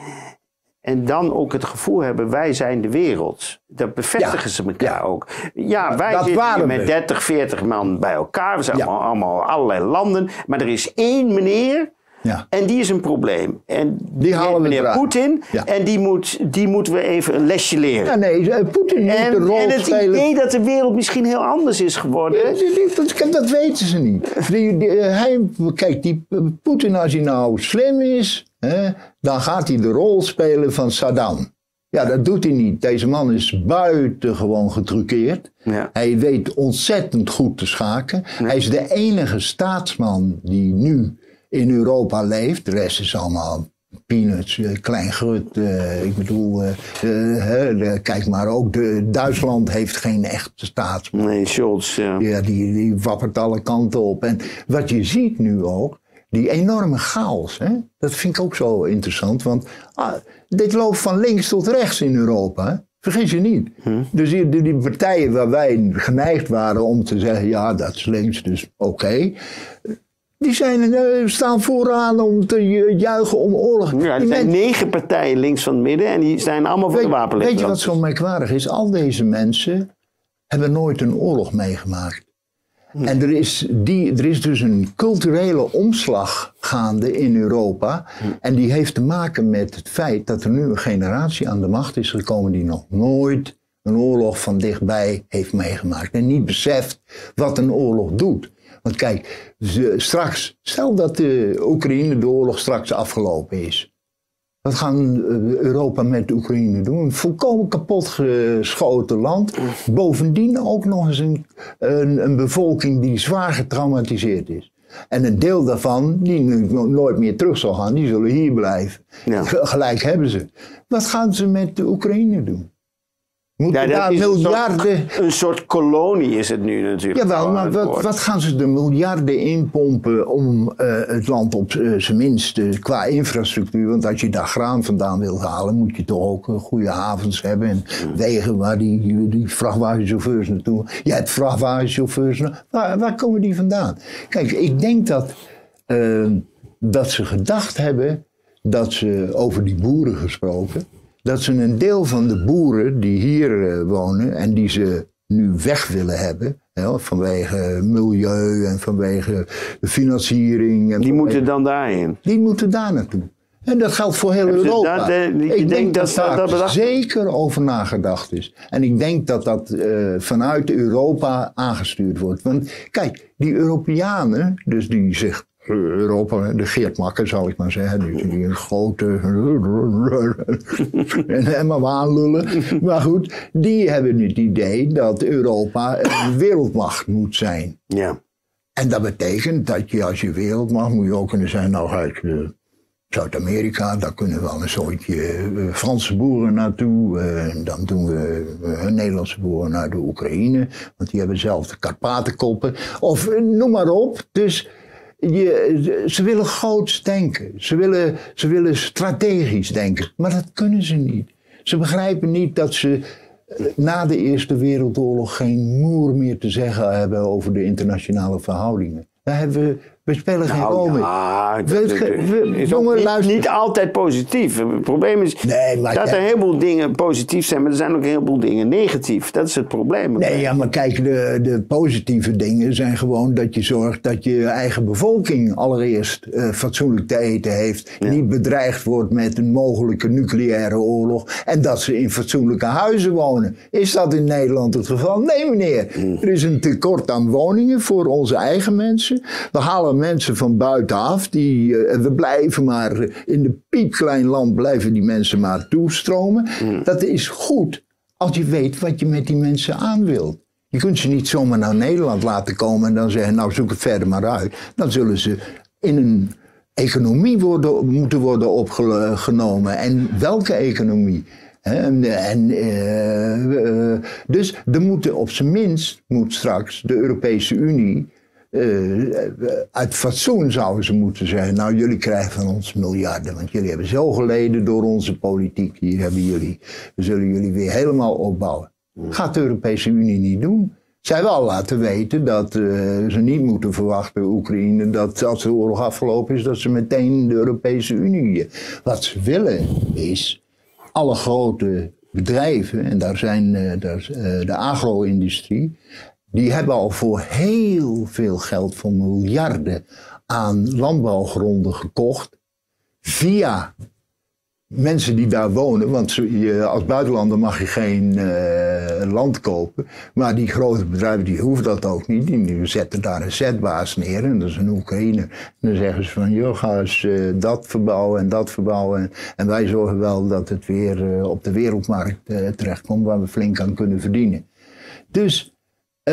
Speaker 1: En dan ook het gevoel hebben, wij zijn de wereld. Dat bevestigen ja, ze elkaar ja. ook. Ja, wij dat zitten hier met dertig, veertig man bij elkaar. We zijn ja. allemaal, allemaal allerlei landen. Maar er is één meneer... Ja. En die is een probleem. En die halen meneer Poetin. Ja. En die, moet, die moeten we even een lesje leren.
Speaker 2: Ja, nee, Poetin moet en, de rol
Speaker 1: En het
Speaker 2: spelen.
Speaker 1: idee dat de wereld misschien heel anders is geworden.
Speaker 2: Ja, dat, dat weten ze niet. Die, die, hij, kijk, die Poetin, als hij nou slim is, hè, dan gaat hij de rol spelen van Saddam. Ja, dat doet hij niet. Deze man is buitengewoon getruckeerd. Ja. Hij weet ontzettend goed te schaken. Ja. Hij is de enige staatsman die nu in Europa leeft. De rest is allemaal peanuts, uh, klein grut. Uh, ik bedoel, uh, uh, uh, kijk maar ook, de, Duitsland heeft geen echte staatsman.
Speaker 1: Nee, Scholz, ja.
Speaker 2: Ja, die, die wappert alle kanten op. En wat je ziet nu ook, die enorme chaos, hè? Dat vind ik ook zo interessant. Want ah, dit loopt van links tot rechts in Europa, hè? Vergis je niet. Hm. Dus die, die, die partijen waar wij geneigd waren om te zeggen, ja, dat is links, dus oké. Okay. Die zijn, uh, staan vooraan om te juichen om oorlog.
Speaker 1: Ja, er
Speaker 2: die
Speaker 1: zijn
Speaker 2: mensen...
Speaker 1: negen partijen links van het midden en die zijn allemaal voor
Speaker 2: weet,
Speaker 1: de wapenleveranties.
Speaker 2: Weet je wat zo merkwaardig is? Al deze mensen hebben nooit een oorlog meegemaakt. Hm. En er is, die, er is dus een culturele omslag gaande in Europa. Hm. En die heeft te maken met het feit dat er nu een generatie aan de macht is gekomen die nog nooit een oorlog van dichtbij heeft meegemaakt. En niet beseft wat een oorlog doet. Want kijk, ze, straks, stel dat de Oekraïne de oorlog straks afgelopen is. Wat gaan Europa met de Oekraïne doen? Een volkomen kapot geschoten land. Bovendien ook nog eens een, een, een bevolking die zwaar getraumatiseerd is. En een deel daarvan, die nu nooit meer terug zal gaan, die zullen hier blijven. Ja. Gelijk hebben ze. Wat gaan ze met de Oekraïne doen?
Speaker 1: Ja, daar miljarden... een, soort, een soort kolonie is het nu natuurlijk.
Speaker 2: Jawel, maar wat, wat gaan ze de miljarden inpompen om uh, het land op uh, zijn minst uh, qua infrastructuur. Want als je daar graan vandaan wil halen, moet je toch ook uh, goede havens hebben. En mm. wegen waar die, die, die vrachtwagenchauffeurs naartoe. Je hebt vrachtwagenchauffeurs. Waar, waar komen die vandaan? Kijk, ik denk dat, uh, dat ze gedacht hebben dat ze over die boeren gesproken. Dat ze een deel van de boeren die hier uh, wonen en die ze nu weg willen hebben, hè, vanwege milieu en vanwege de financiering. En
Speaker 1: die
Speaker 2: vanwege,
Speaker 1: moeten dan daarheen?
Speaker 2: Die moeten daar naartoe. En dat geldt voor heel Europa.
Speaker 1: Dat, uh, ik denk, denk dat, dat, dat daar zeker over nagedacht is.
Speaker 2: En ik denk dat dat uh, vanuit Europa aangestuurd wordt. Want kijk, die Europeanen, dus die zich Europa, de Geert Makker zal ik maar zeggen, die, die een grote en helemaal aanlullen. Maar goed, die hebben het idee dat Europa een wereldmacht moet zijn.
Speaker 1: Ja. En
Speaker 2: dat betekent dat je als je wereldmacht moet je ook kunnen zijn, nou uit uh, Zuid-Amerika, daar kunnen wel een soortje uh, Franse boeren naartoe. Uh, dan doen we uh, Nederlandse boeren naar de Oekraïne, want die hebben zelf de Karpatenkoppen. Of uh, noem maar op. Dus Je, ze willen groots denken. Ze willen, ze willen strategisch denken. Maar dat kunnen ze niet. Ze begrijpen niet dat ze na de Eerste Wereldoorlog geen moer meer te zeggen hebben over de internationale verhoudingen. Daar hebben we, we spelen geen
Speaker 1: nou,
Speaker 2: rol mee.
Speaker 1: Ja,
Speaker 2: we, we,
Speaker 1: is jongen, niet, luister... niet altijd positief. Het probleem is nee, dat er een heleboel dingen positief zijn, maar er zijn ook een heleboel dingen negatief. Dat is het probleem.
Speaker 2: Nee, ja, maar kijk, de, de positieve dingen zijn gewoon dat je zorgt dat je eigen bevolking allereerst uh, fatsoenlijk te eten heeft. Ja. Niet bedreigd wordt met een mogelijke nucleaire oorlog. En dat ze in fatsoenlijke huizen wonen. Is dat in Nederland het geval? Nee, meneer. Mm. Er is een tekort aan woningen voor onze eigen mensen. We halen mensen van buitenaf, die, uh, we blijven maar in de piepklein land blijven die mensen maar toestromen. Mm. Dat is goed als je weet wat je met die mensen aan wilt. Je kunt ze niet zomaar naar Nederland laten komen en dan zeggen, nou zoek het verder maar uit. Dan zullen ze in een economie worden, moeten worden opgenomen. En welke economie? En, en, uh, uh, dus er moeten op zijn minst, moet straks de Europese Unie Uh, uit fatsoen zouden ze moeten zeggen, nou jullie krijgen van ons miljarden, want jullie hebben zo geleden door onze politiek, hier hebben jullie, we zullen jullie weer helemaal opbouwen. Gaat de Europese Unie niet doen. Zij hebben al laten weten dat uh, ze niet moeten verwachten, Oekraïne, dat als de oorlog afgelopen is, dat ze meteen de Europese Unie. Wat ze willen is, alle grote bedrijven, en daar zijn uh, daar, uh, de agro-industrie, die hebben al voor heel veel geld, voor miljarden, aan landbouwgronden gekocht, via mensen die daar wonen, want je, als buitenlander mag je geen uh, land kopen. Maar die grote bedrijven die hoeven dat ook niet. Die zetten daar een zetbaas neer en dat is een Oekraïner. En dan zeggen ze van, joh, ga eens uh, dat verbouwen en dat verbouwen. En, en wij zorgen wel dat het weer uh, op de wereldmarkt uh, terechtkomt waar we flink aan kunnen verdienen. Dus uh,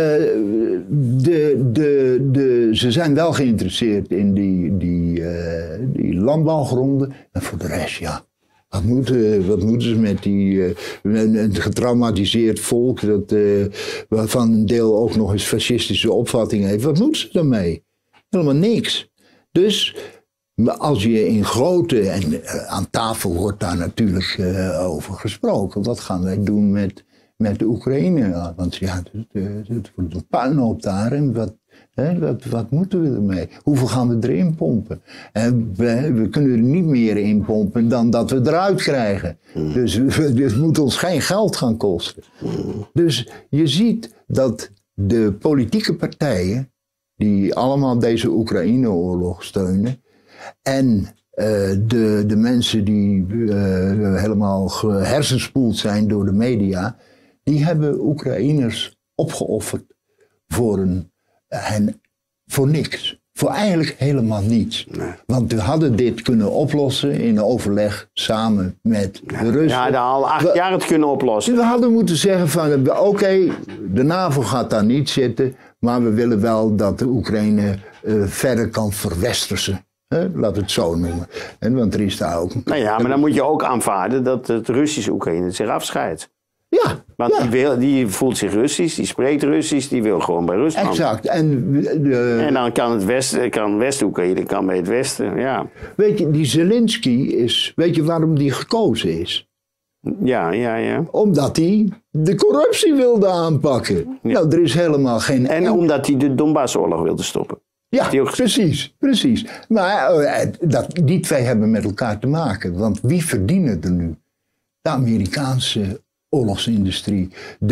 Speaker 2: de, de, de, ze zijn wel geïnteresseerd in die, die, uh, die landbouwgronden. En voor de rest, ja. Wat moeten, wat moeten ze met die uh, een getraumatiseerd volk dat uh, waarvan een deel ook nog eens fascistische opvatting heeft. Wat moeten ze daarmee? Helemaal niks. Dus als je in grote, en uh, aan tafel wordt daar natuurlijk uh, over gesproken. Wat gaan wij doen met, met de Oekraïne? Ja, want ja, het, het, het wordt een puinhoop daar. En wat, He, wat, wat moeten we ermee? Hoeveel gaan we erin pompen? En we, we kunnen er niet meer in pompen dan dat we eruit krijgen. Mm. Dus het moet ons geen geld gaan kosten. Mm. Dus je ziet dat de politieke partijen, die allemaal deze Oekraïne-oorlog steunen, en uh, de, de mensen die uh, helemaal gehersenspoeld zijn door de media, die hebben Oekraïners opgeofferd voor een En voor niks. Voor eigenlijk helemaal niets. Nee. Want we hadden dit kunnen oplossen in overleg samen met de Russen.
Speaker 1: Ja, we hadden al acht we, jaar het kunnen oplossen.
Speaker 2: We hadden moeten zeggen van, oké, okay, de NAVO gaat daar niet zitten, maar we willen wel dat de Oekraïne uh, verder kan verwestersen. Hè? Laat het zo noemen. En, want er is daar ook...
Speaker 1: Nou ja, maar dan moet je ook aanvaarden dat het Russische Oekraïne zich afscheidt.
Speaker 2: Ja.
Speaker 1: Want
Speaker 2: ja.
Speaker 1: Die, wil, die voelt zich Russisch, die spreekt Russisch, die wil gewoon bij Rusland.
Speaker 2: Exact. En, de,
Speaker 1: en dan kan het Westen, kan West-Oekraïne, kan bij het Westen, ja.
Speaker 2: Weet je, die Zelensky is, weet je waarom die gekozen is?
Speaker 1: Ja, ja, ja.
Speaker 2: Omdat hij de corruptie wilde aanpakken. Ja. Nou, er is helemaal geen...
Speaker 1: En omdat hij de Donbassoorlog wilde stoppen.
Speaker 2: Ja, precies, precies. Maar uh, dat, die twee hebben met elkaar te maken. Want wie verdienen er nu? De Amerikaanse oorlogsindustrie,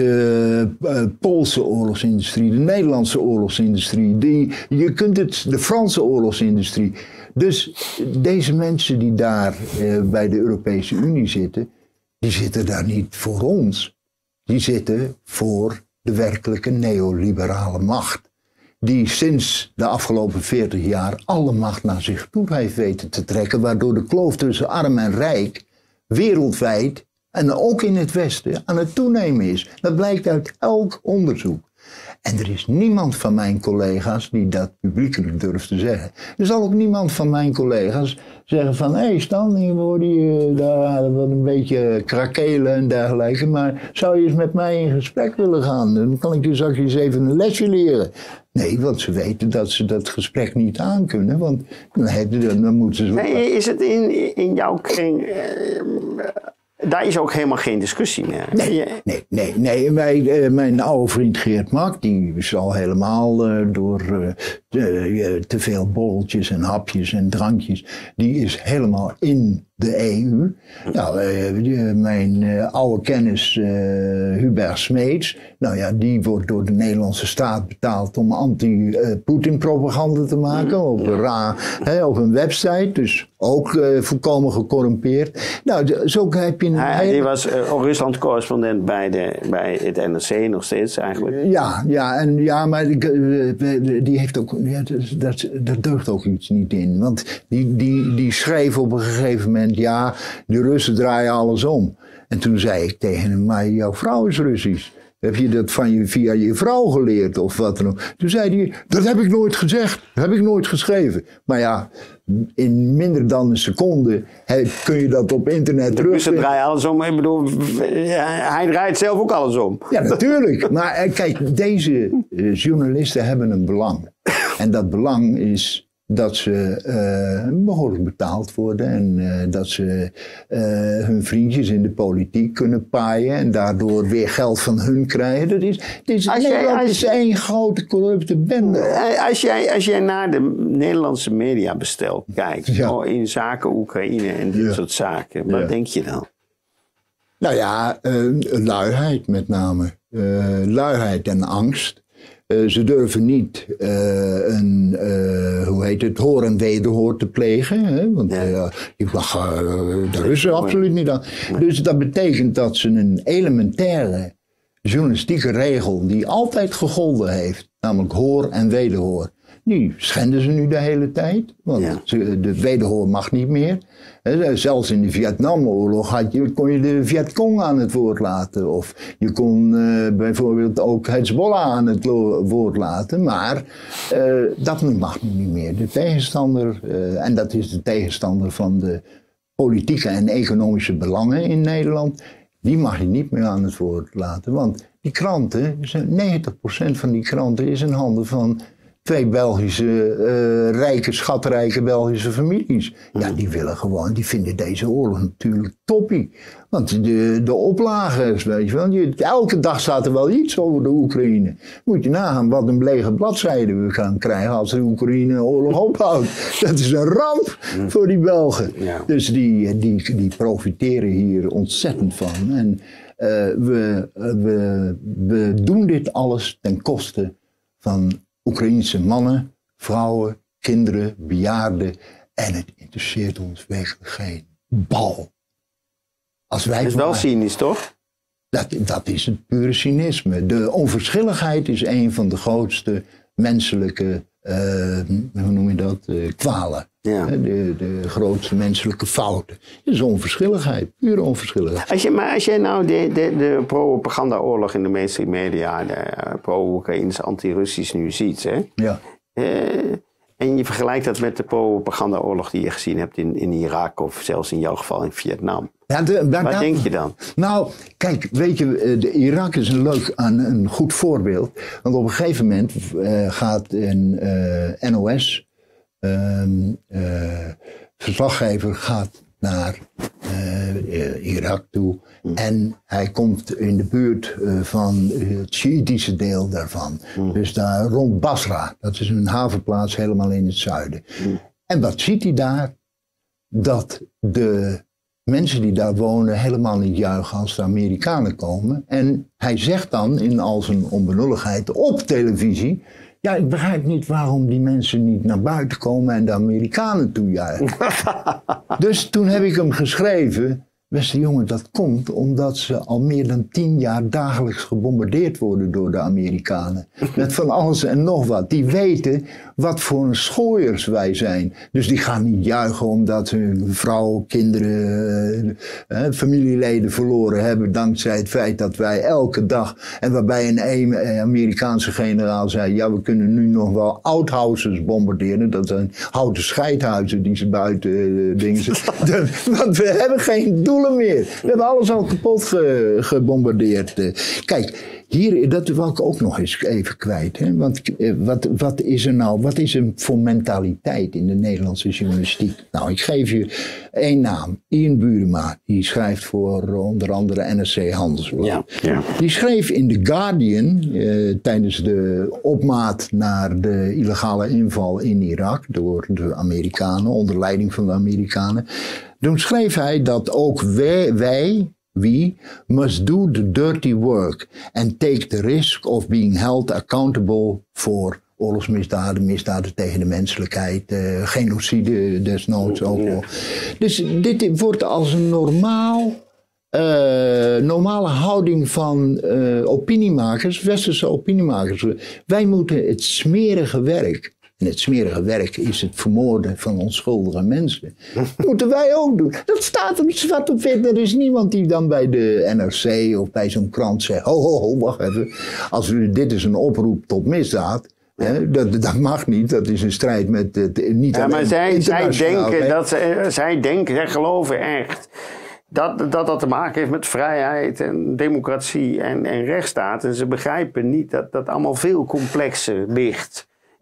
Speaker 2: de uh, Poolse oorlogsindustrie, de Nederlandse oorlogsindustrie, die, je kunt het, de Franse oorlogsindustrie. Dus deze mensen die daar uh, bij de Europese Unie zitten, die zitten daar niet voor ons. Die zitten voor de werkelijke neoliberale macht. Die sinds de afgelopen veertig jaar alle macht naar zich toe heeft weten te trekken, waardoor de kloof tussen arm en rijk wereldwijd en ook in het Westen aan het toenemen is. Dat blijkt uit elk onderzoek. En er is niemand van mijn collega's die dat publiekelijk durft te zeggen. Er zal ook niemand van mijn collega's zeggen van... hé hey Stan, hier worden je daar wat een beetje krakelen en dergelijke... maar zou je eens met mij in gesprek willen gaan? Dan kan ik je straks eens even een lesje leren. Nee, want ze weten dat ze dat gesprek niet aankunnen, want dan, dan moeten ze...
Speaker 1: Nee, is het in, in jouw kring... Uh, Daar is ook helemaal geen discussie meer.
Speaker 2: Nee, nee, nee. nee. Wij, uh, mijn oude vriend Geert Mak, die is al helemaal uh, door uh, uh, te veel borreltjes en hapjes en drankjes, die is helemaal in de E U. Nou, uh, mijn uh, oude kennis uh, Hubert Smeets, nou ja, die wordt door de Nederlandse staat betaald om anti-Poetin-propaganda te maken op, ra, hè, op een website, dus ook uh, volkomen gecorrumpeerd. Nou, zo heb je...
Speaker 1: Hij, hij die was uh, Rusland-correspondent bij, de, bij het N R C nog steeds eigenlijk.
Speaker 2: Ja, ja, en, ja maar uh, die heeft ook... Ja, dat, dat deugt ook iets niet in, want die, die, die schreef op een gegeven moment... ja, de Russen draaien alles om. En toen zei ik tegen hem, maar jouw vrouw is Russisch. Heb je dat van je, via je vrouw geleerd of wat dan ook? Toen zei hij, dat heb ik nooit gezegd, dat heb ik nooit geschreven. Maar ja, in minder dan een seconde he, kun je dat op internet terug.
Speaker 1: De Russen draaien alles om, ik bedoel, hij draait zelf ook alles om.
Speaker 2: Ja, natuurlijk. Maar kijk, deze uh, journalisten hebben een belang. En dat belang is dat ze uh, behoorlijk betaald worden en uh, dat ze uh, hun vriendjes in de politiek kunnen paaien en daardoor weer geld van hun krijgen. Dat is, dat is,
Speaker 1: als
Speaker 2: Nederland
Speaker 1: jij, als,
Speaker 2: is één grote corrupte bende.
Speaker 1: Als jij, als jij naar de Nederlandse mediabestel kijkt, ja. oh, in zaken Oekraïne en dit ja. soort zaken, wat ja. denk je dan?
Speaker 2: Nou ja, uh, luiheid met name. Uh, luiheid en angst. Uh, ze durven niet uh, een, uh, hoe heet het, hoor en wederhoor te plegen. Hè? Want ja. uh, je mag uh, de Russen absoluut niet aan. Dus dat betekent dat ze een elementaire journalistieke regel die altijd gegolden heeft, namelijk hoor en wederhoor, die schenden ze nu de hele tijd. Want ja. ze, de wederhoor mag niet meer. He, zelfs in de Vietnamoorlog had je, kon je de Vietcong aan het woord laten. Of je kon uh, bijvoorbeeld ook Hezbollah aan het lo- woord laten. Maar uh, dat mag nu niet meer. De tegenstander, uh, en dat is de tegenstander van de politieke en economische belangen in Nederland, die mag je niet meer aan het woord laten. Want die kranten, negentig procent van die kranten is in handen van twee Belgische, uh, rijke, schatrijke Belgische families. Ja, die willen gewoon, die vinden deze oorlog natuurlijk toppie. Want de, de oplagers, weet je wel, je, elke dag staat er wel iets over de Oekraïne. Moet je nagaan wat een lege bladzijde we gaan krijgen als de Oekraïne-oorlog ophoudt. Dat is een ramp voor die Belgen. Ja. Dus die, die, die profiteren hier ontzettend van. En uh, we, we, we doen dit alles ten koste van Oekraïense mannen, vrouwen, kinderen, bejaarden. En het interesseert ons werkelijk geen bal. Als wij
Speaker 1: dat is wel maar, cynisch, toch?
Speaker 2: Dat, dat is het pure cynisme. De onverschilligheid is een van de grootste menselijke, uh, hoe noem je dat, uh, kwalen. Ja. De, de grootste menselijke fouten. Dat is onverschilligheid, pure onverschilligheid.
Speaker 1: Als je, maar als jij nou de, de, de propagandaoorlog in de mainstream media, de uh, pro-Oekraïns, anti-Russisch nu ziet, hè? Ja. Uh, en je vergelijkt dat met de propagandaoorlog die je gezien hebt in, in Irak of zelfs in jouw geval in Vietnam. Ja, de, Wat dat, denk je dan?
Speaker 2: Nou, kijk, weet je, de Irak is een leuk, een, een goed voorbeeld. Want op een gegeven moment uh, gaat een uh, N O S... Um, uh, verslaggever gaat naar uh, Irak toe mm. en hij komt in de buurt uh, van het Sjiitische deel daarvan. Mm. Dus daar rond Basra, dat is een havenplaats helemaal in het zuiden. Mm. En wat ziet hij daar? Dat de mensen die daar wonen helemaal niet juichen als de Amerikanen komen. En hij zegt dan in al zijn onbenulligheid op televisie: ja, ik begrijp niet waarom die mensen niet naar buiten komen en de Amerikanen toejuichen. Dus toen heb ik hem geschreven: beste jongen, dat komt omdat ze al meer dan tien jaar dagelijks gebombardeerd worden door de Amerikanen. Met van alles en nog wat. Die weten wat voor een schooiers wij zijn. Dus die gaan niet juichen omdat hun vrouw, kinderen, eh, familieleden verloren hebben dankzij het feit dat wij elke dag, en waarbij een Amerikaanse generaal zei: ja, we kunnen nu nog wel outhouses bombarderen. Dat zijn houten scheidhuizen die ze buiten uh, dingen zetten. Want we hebben geen doelen meer. We hebben alles al kapot ge, gebombardeerd. Kijk, hier, dat wil ik ook nog eens even kwijt. Hè? Want wat, wat is er nou, wat is er voor mentaliteit in de Nederlandse journalistiek? Nou, ik geef je één naam. Ian Burema, die schrijft voor onder andere N R C Handelsblad. Ja, ja. Die schreef in The Guardian, eh, tijdens de opmaat naar de illegale inval in Irak door de Amerikanen, onder leiding van de Amerikanen. Toen schreef hij dat ook wij, wij we must do the dirty work and take the risk of being held accountable for oorlogsmisdaden, misdaden tegen de menselijkheid, uh, genocide desnoods ook wel. Dus dit wordt als een normaal, uh, normale houding van uh, opiniemakers, westerse opiniemakers. Wij moeten het smerige werk, en het smerige werk is het vermoorden van onschuldige mensen, dat moeten wij ook doen. Dat staat op zwart op wit. Er is niemand die dan bij de N R C of bij zo'n krant zegt: ho, ho, ho, wacht even. Als u, dit is een oproep tot misdaad. Hè, dat, dat mag niet. Dat is een strijd met het niet.
Speaker 1: Ja, maar zij, zij denken dat ze, zij denken, zij geloven echt dat, dat dat te maken heeft met vrijheid en democratie en, en rechtsstaat. En ze begrijpen niet dat dat allemaal veel complexer ligt.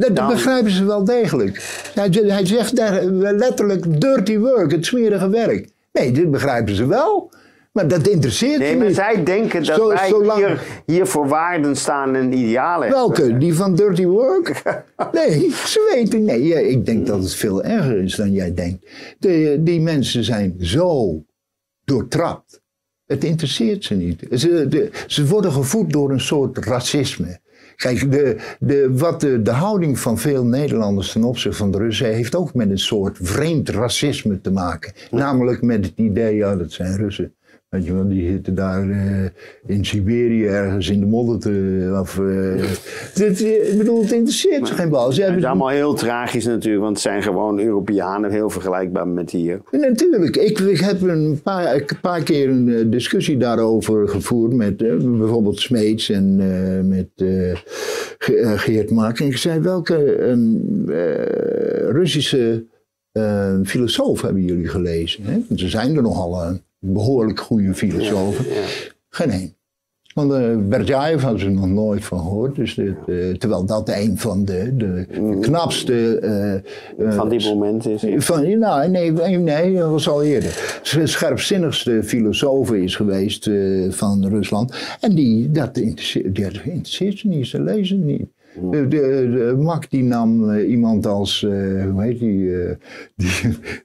Speaker 2: Dat
Speaker 1: dan...
Speaker 2: begrijpen ze wel degelijk. Hij, hij zegt daar letterlijk dirty work, het smerige werk. Nee, dit begrijpen ze wel. Maar dat interesseert
Speaker 1: nee,
Speaker 2: ze
Speaker 1: maar
Speaker 2: niet.
Speaker 1: zij denken dat
Speaker 2: Zo,
Speaker 1: wij
Speaker 2: zolang...
Speaker 1: hier, hier voor waarden staan en idealen.
Speaker 2: Welke? Die van dirty work? Nee, ze weten. Nee, ik denk dat het veel erger is dan jij denkt. De, die mensen zijn zo doortrapt. Het interesseert ze niet. Ze, de, ze worden gevoed door een soort racisme. Kijk, de, de, wat de, de houding van veel Nederlanders ten opzichte van de Russen heeft ook met een soort vreemd racisme te maken. Ja. Namelijk met het idee, ja, dat zijn Russen. Weet je wel, die zitten daar uh, in Siberië ergens in de modder te... Of, uh, dit, ik bedoel, het interesseert ze geen bal. Ze
Speaker 1: het
Speaker 2: hebben...
Speaker 1: is allemaal heel tragisch natuurlijk, want het zijn gewoon Europeanen, heel vergelijkbaar met hier.
Speaker 2: Natuurlijk. Ik, ik heb een paar, een paar keer een uh, discussie daarover gevoerd met uh, bijvoorbeeld Smeets en uh, met uh, Ge uh, Geert Mak. En ik zei, welke uh, uh, Russische uh, filosoof hebben jullie gelezen? Hè? Want er zijn er nogal een. Behoorlijk goede filosofen. Ja, ja. Geen één. Want uh, Berdjaev hadden ze nog nooit van gehoord. Dus dit, uh, terwijl dat een van de, de, de knapste... Uh, uh,
Speaker 1: van dit moment is.
Speaker 2: Van, nou, nee, nee, dat was al eerder. De scherpzinnigste filosoof is geweest uh, van Rusland. En die, dat interesseert, dat interesseert ze niet, ze lezen het niet. De, de, de Mak die nam uh, iemand als, uh, hoe heet die, uh, die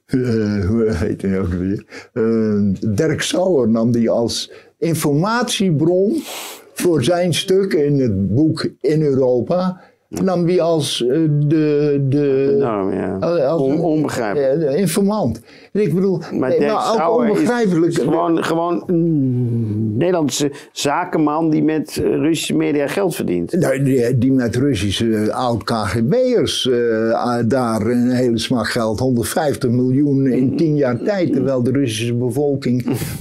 Speaker 2: uh, hoe heet hij ook weer, uh, Dirk Sauer nam die als informatiebron voor zijn stuk in het boek In Europa. Nam die als uh, de, de
Speaker 1: nou, ja.
Speaker 2: als,
Speaker 1: On, onbegrijpelijk.
Speaker 2: Uh, informant. En ik bedoel,
Speaker 1: maar
Speaker 2: nee, maar ook onbegrijpelijk.
Speaker 1: Is, is gewoon, gewoon een Nederlandse zakenman die met Russische media geld verdient.
Speaker 2: Nou, die, die met Russische uh, oud-K G B'ers uh, daar een hele smak geld, honderdvijftig miljoen in tien jaar tijd, terwijl de Russische bevolking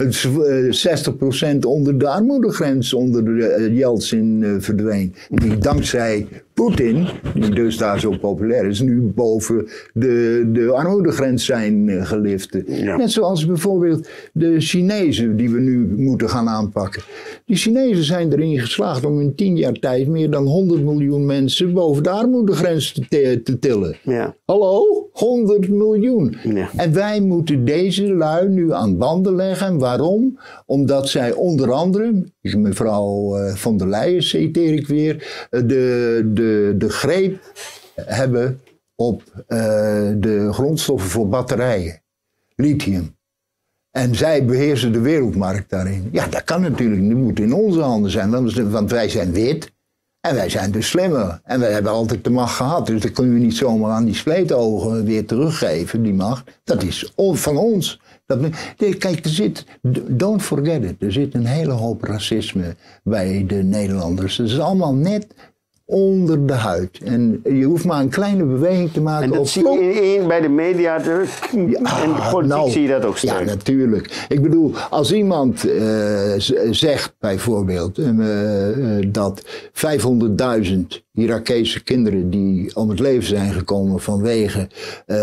Speaker 2: uh, zestig procent onder de armoedegrens onder de, uh, Yeltsin uh, verdween. Die dankzij Poetin, die dus daar zo populair is, nu boven de, de armoedegrens zijn uh, gelift. Ja. Net zoals bijvoorbeeld de Chinezen die we nu moeten gaan aanpakken. Die Chinezen zijn erin geslaagd om in tien jaar tijd meer dan honderd miljoen mensen boven de armoedegrens te, te tillen. Ja. Hallo? honderd miljoen. Ja. En wij moeten deze lui nu aan banden leggen. Waarom? Omdat zij onder andere, mevrouw uh, von der Leyen citeer ik weer, uh, de, de, de greep hebben op uh, de grondstoffen voor batterijen. Lithium. En zij beheersen de wereldmarkt daarin. Ja, dat kan natuurlijk niet. Dat moet in onze handen zijn. Want wij zijn wit. En wij zijn dus slimmer. En wij hebben altijd de macht gehad. Dus dat kunnen we niet zomaar aan die spleetogen weer teruggeven, die macht. Dat is van ons. Dat, kijk, er zit, don't forget it. Er zit een hele hoop racisme bij de Nederlanders. Het is allemaal net onder de huid. En je hoeft maar een kleine beweging te maken.
Speaker 1: En dat
Speaker 2: op
Speaker 1: zie je in, bij de media. De,
Speaker 2: ja,
Speaker 1: en de politiek
Speaker 2: nou,
Speaker 1: zie je dat ook sterk.
Speaker 2: Ja, natuurlijk. Ik bedoel, als iemand uh, zegt bijvoorbeeld uh, uh, dat vijfhonderdduizend Irakese kinderen die om het leven zijn gekomen vanwege uh,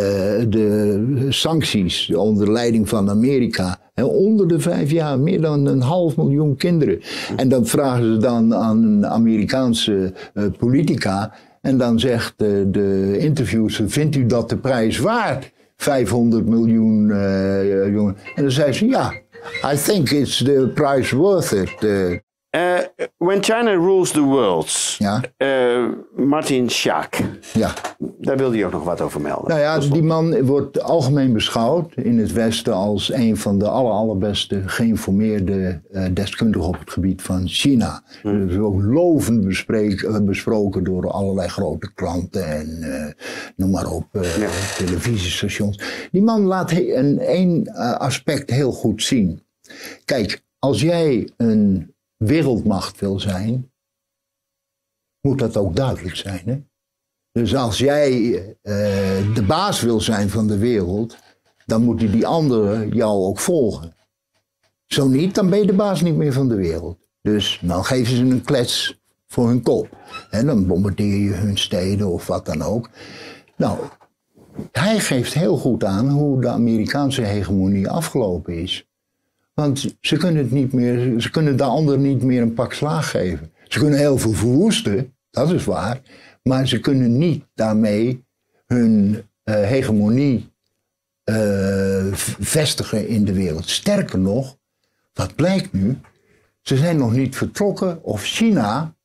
Speaker 2: de sancties onder leiding van Amerika. En onder de vijf jaar, meer dan een half miljoen kinderen. En dan vragen ze dan aan een Amerikaanse uh, politica. En dan zegt uh, de interviewster, vindt u dat de prijs waard? vijfhonderd miljoen uh, jongen. En dan zei ze, ja, I think it's the price worth it. Uh,
Speaker 1: Uh, when China rules the world,
Speaker 2: ja.
Speaker 1: uh, Martin Schaak,
Speaker 2: ja.
Speaker 1: daar wilde je ook nog wat over melden.
Speaker 2: Nou ja, die man wordt algemeen beschouwd in het Westen als een van de aller, allerbeste geïnformeerde uh, deskundigen op het gebied van China. Hmm. Dat is ook lovend bespreek, besproken door allerlei grote kranten en uh, noem maar op, uh, ja. televisiestations. Die man laat een, een uh, aspect heel goed zien. Kijk, als jij een wereldmacht wil zijn, moet dat ook duidelijk zijn. Hè? Dus als jij uh, de baas wil zijn van de wereld, dan moeten die anderen jou ook volgen. Zo niet, dan ben je de baas niet meer van de wereld. Dus dan geven ze een klets voor hun kop. En dan bombardeer je hun steden of wat dan ook. Nou, hij geeft heel goed aan hoe de Amerikaanse hegemonie afgelopen is. Want ze kunnen het niet meer, ze kunnen de anderen niet meer een pak slaag geven. Ze kunnen heel veel verwoesten, dat is waar. Maar ze kunnen niet daarmee hun uh, hegemonie uh, vestigen in de wereld. Sterker nog, wat blijkt nu? Ze zijn nog niet vertrokken of China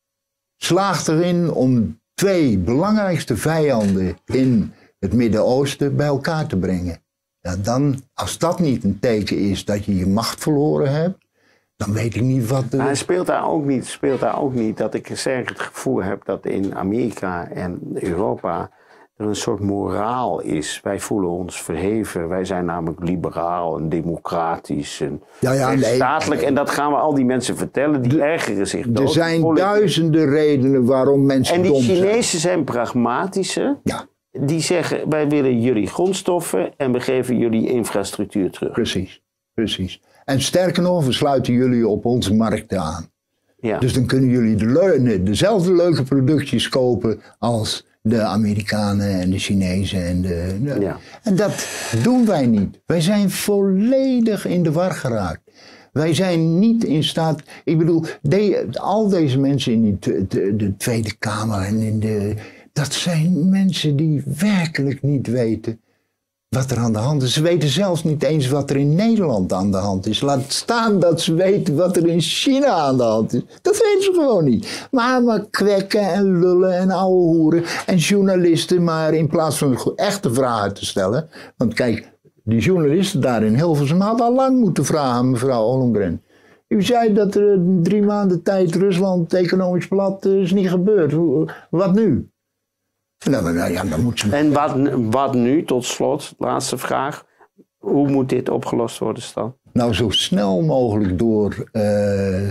Speaker 2: slaagt erin om twee belangrijkste vijanden in het Midden-Oosten bij elkaar te brengen. Ja, dan, als dat niet een teken is dat je je macht verloren hebt, dan weet ik niet wat... De...
Speaker 1: Maar speelt daar ook niet, speelt daar ook niet dat ik sterk het gevoel heb dat in Amerika en Europa er een soort moraal is. Wij voelen ons verheven. Wij zijn namelijk liberaal en democratisch en
Speaker 2: ja, ja,
Speaker 1: rechtsstatelijk.
Speaker 2: nee.
Speaker 1: En dat gaan we al die mensen vertellen. Die de, ergeren zich dood.
Speaker 2: Er zijn duizenden redenen waarom mensen
Speaker 1: En die
Speaker 2: dom zijn.
Speaker 1: Chinezen zijn pragmatische.
Speaker 2: Ja.
Speaker 1: Die zeggen, wij willen jullie grondstoffen en we geven jullie infrastructuur terug.
Speaker 2: Precies, precies. En sterker nog, we sluiten jullie op onze markten aan.
Speaker 1: Ja.
Speaker 2: Dus dan kunnen jullie de leu- dezelfde leuke productjes kopen als de Amerikanen en de Chinezen. En, de, de,
Speaker 1: ja.
Speaker 2: en dat doen wij niet. Wij zijn volledig in de war geraakt. Wij zijn niet in staat... Ik bedoel, de, al deze mensen in die, de, de Tweede Kamer en in de... Dat zijn mensen die werkelijk niet weten wat er aan de hand is. Ze weten zelfs niet eens wat er in Nederland aan de hand is. Laat staan dat ze weten wat er in China aan de hand is. Dat weten ze gewoon niet. Maar maar kwekken en lullen en ouwe hoeren en journalisten. Maar in plaats van echte vragen te stellen. Want kijk, die journalisten daar in Hilversum hadden al lang moeten vragen, mevrouw Ollongren. U zei dat er in drie maanden tijd Rusland economisch plat is niet gebeurd. Wat nu? Nou, nou ja, dan moet ze...
Speaker 1: En wat, wat nu, tot slot, laatste vraag. Hoe moet dit opgelost worden, Stan?
Speaker 2: Nou, zo snel mogelijk door... Uh,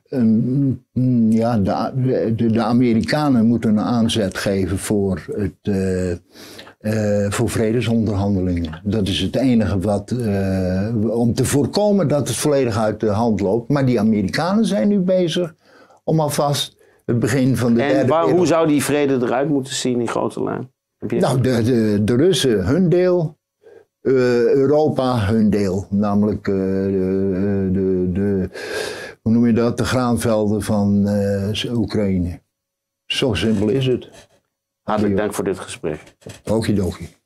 Speaker 2: um, ja, de, de, de Amerikanen moeten een aanzet geven voor, het, uh, uh, voor vredesonderhandelingen. Dat is het enige wat... Uh, om te voorkomen dat het volledig uit de hand loopt. Maar die Amerikanen zijn nu bezig om alvast... Het begin van de
Speaker 1: en
Speaker 2: derde
Speaker 1: waar,
Speaker 2: wereld.
Speaker 1: Hoe zou die vrede eruit moeten zien in grote lijn?
Speaker 2: Nou, de, de, de Russen hun deel, uh, Europa hun deel. Namelijk uh, de, de, de, hoe noem je dat, de graanvelden van uh, Oekraïne. Zo simpel is het.
Speaker 1: Hartelijk dank voor dit gesprek.
Speaker 2: Okidoki.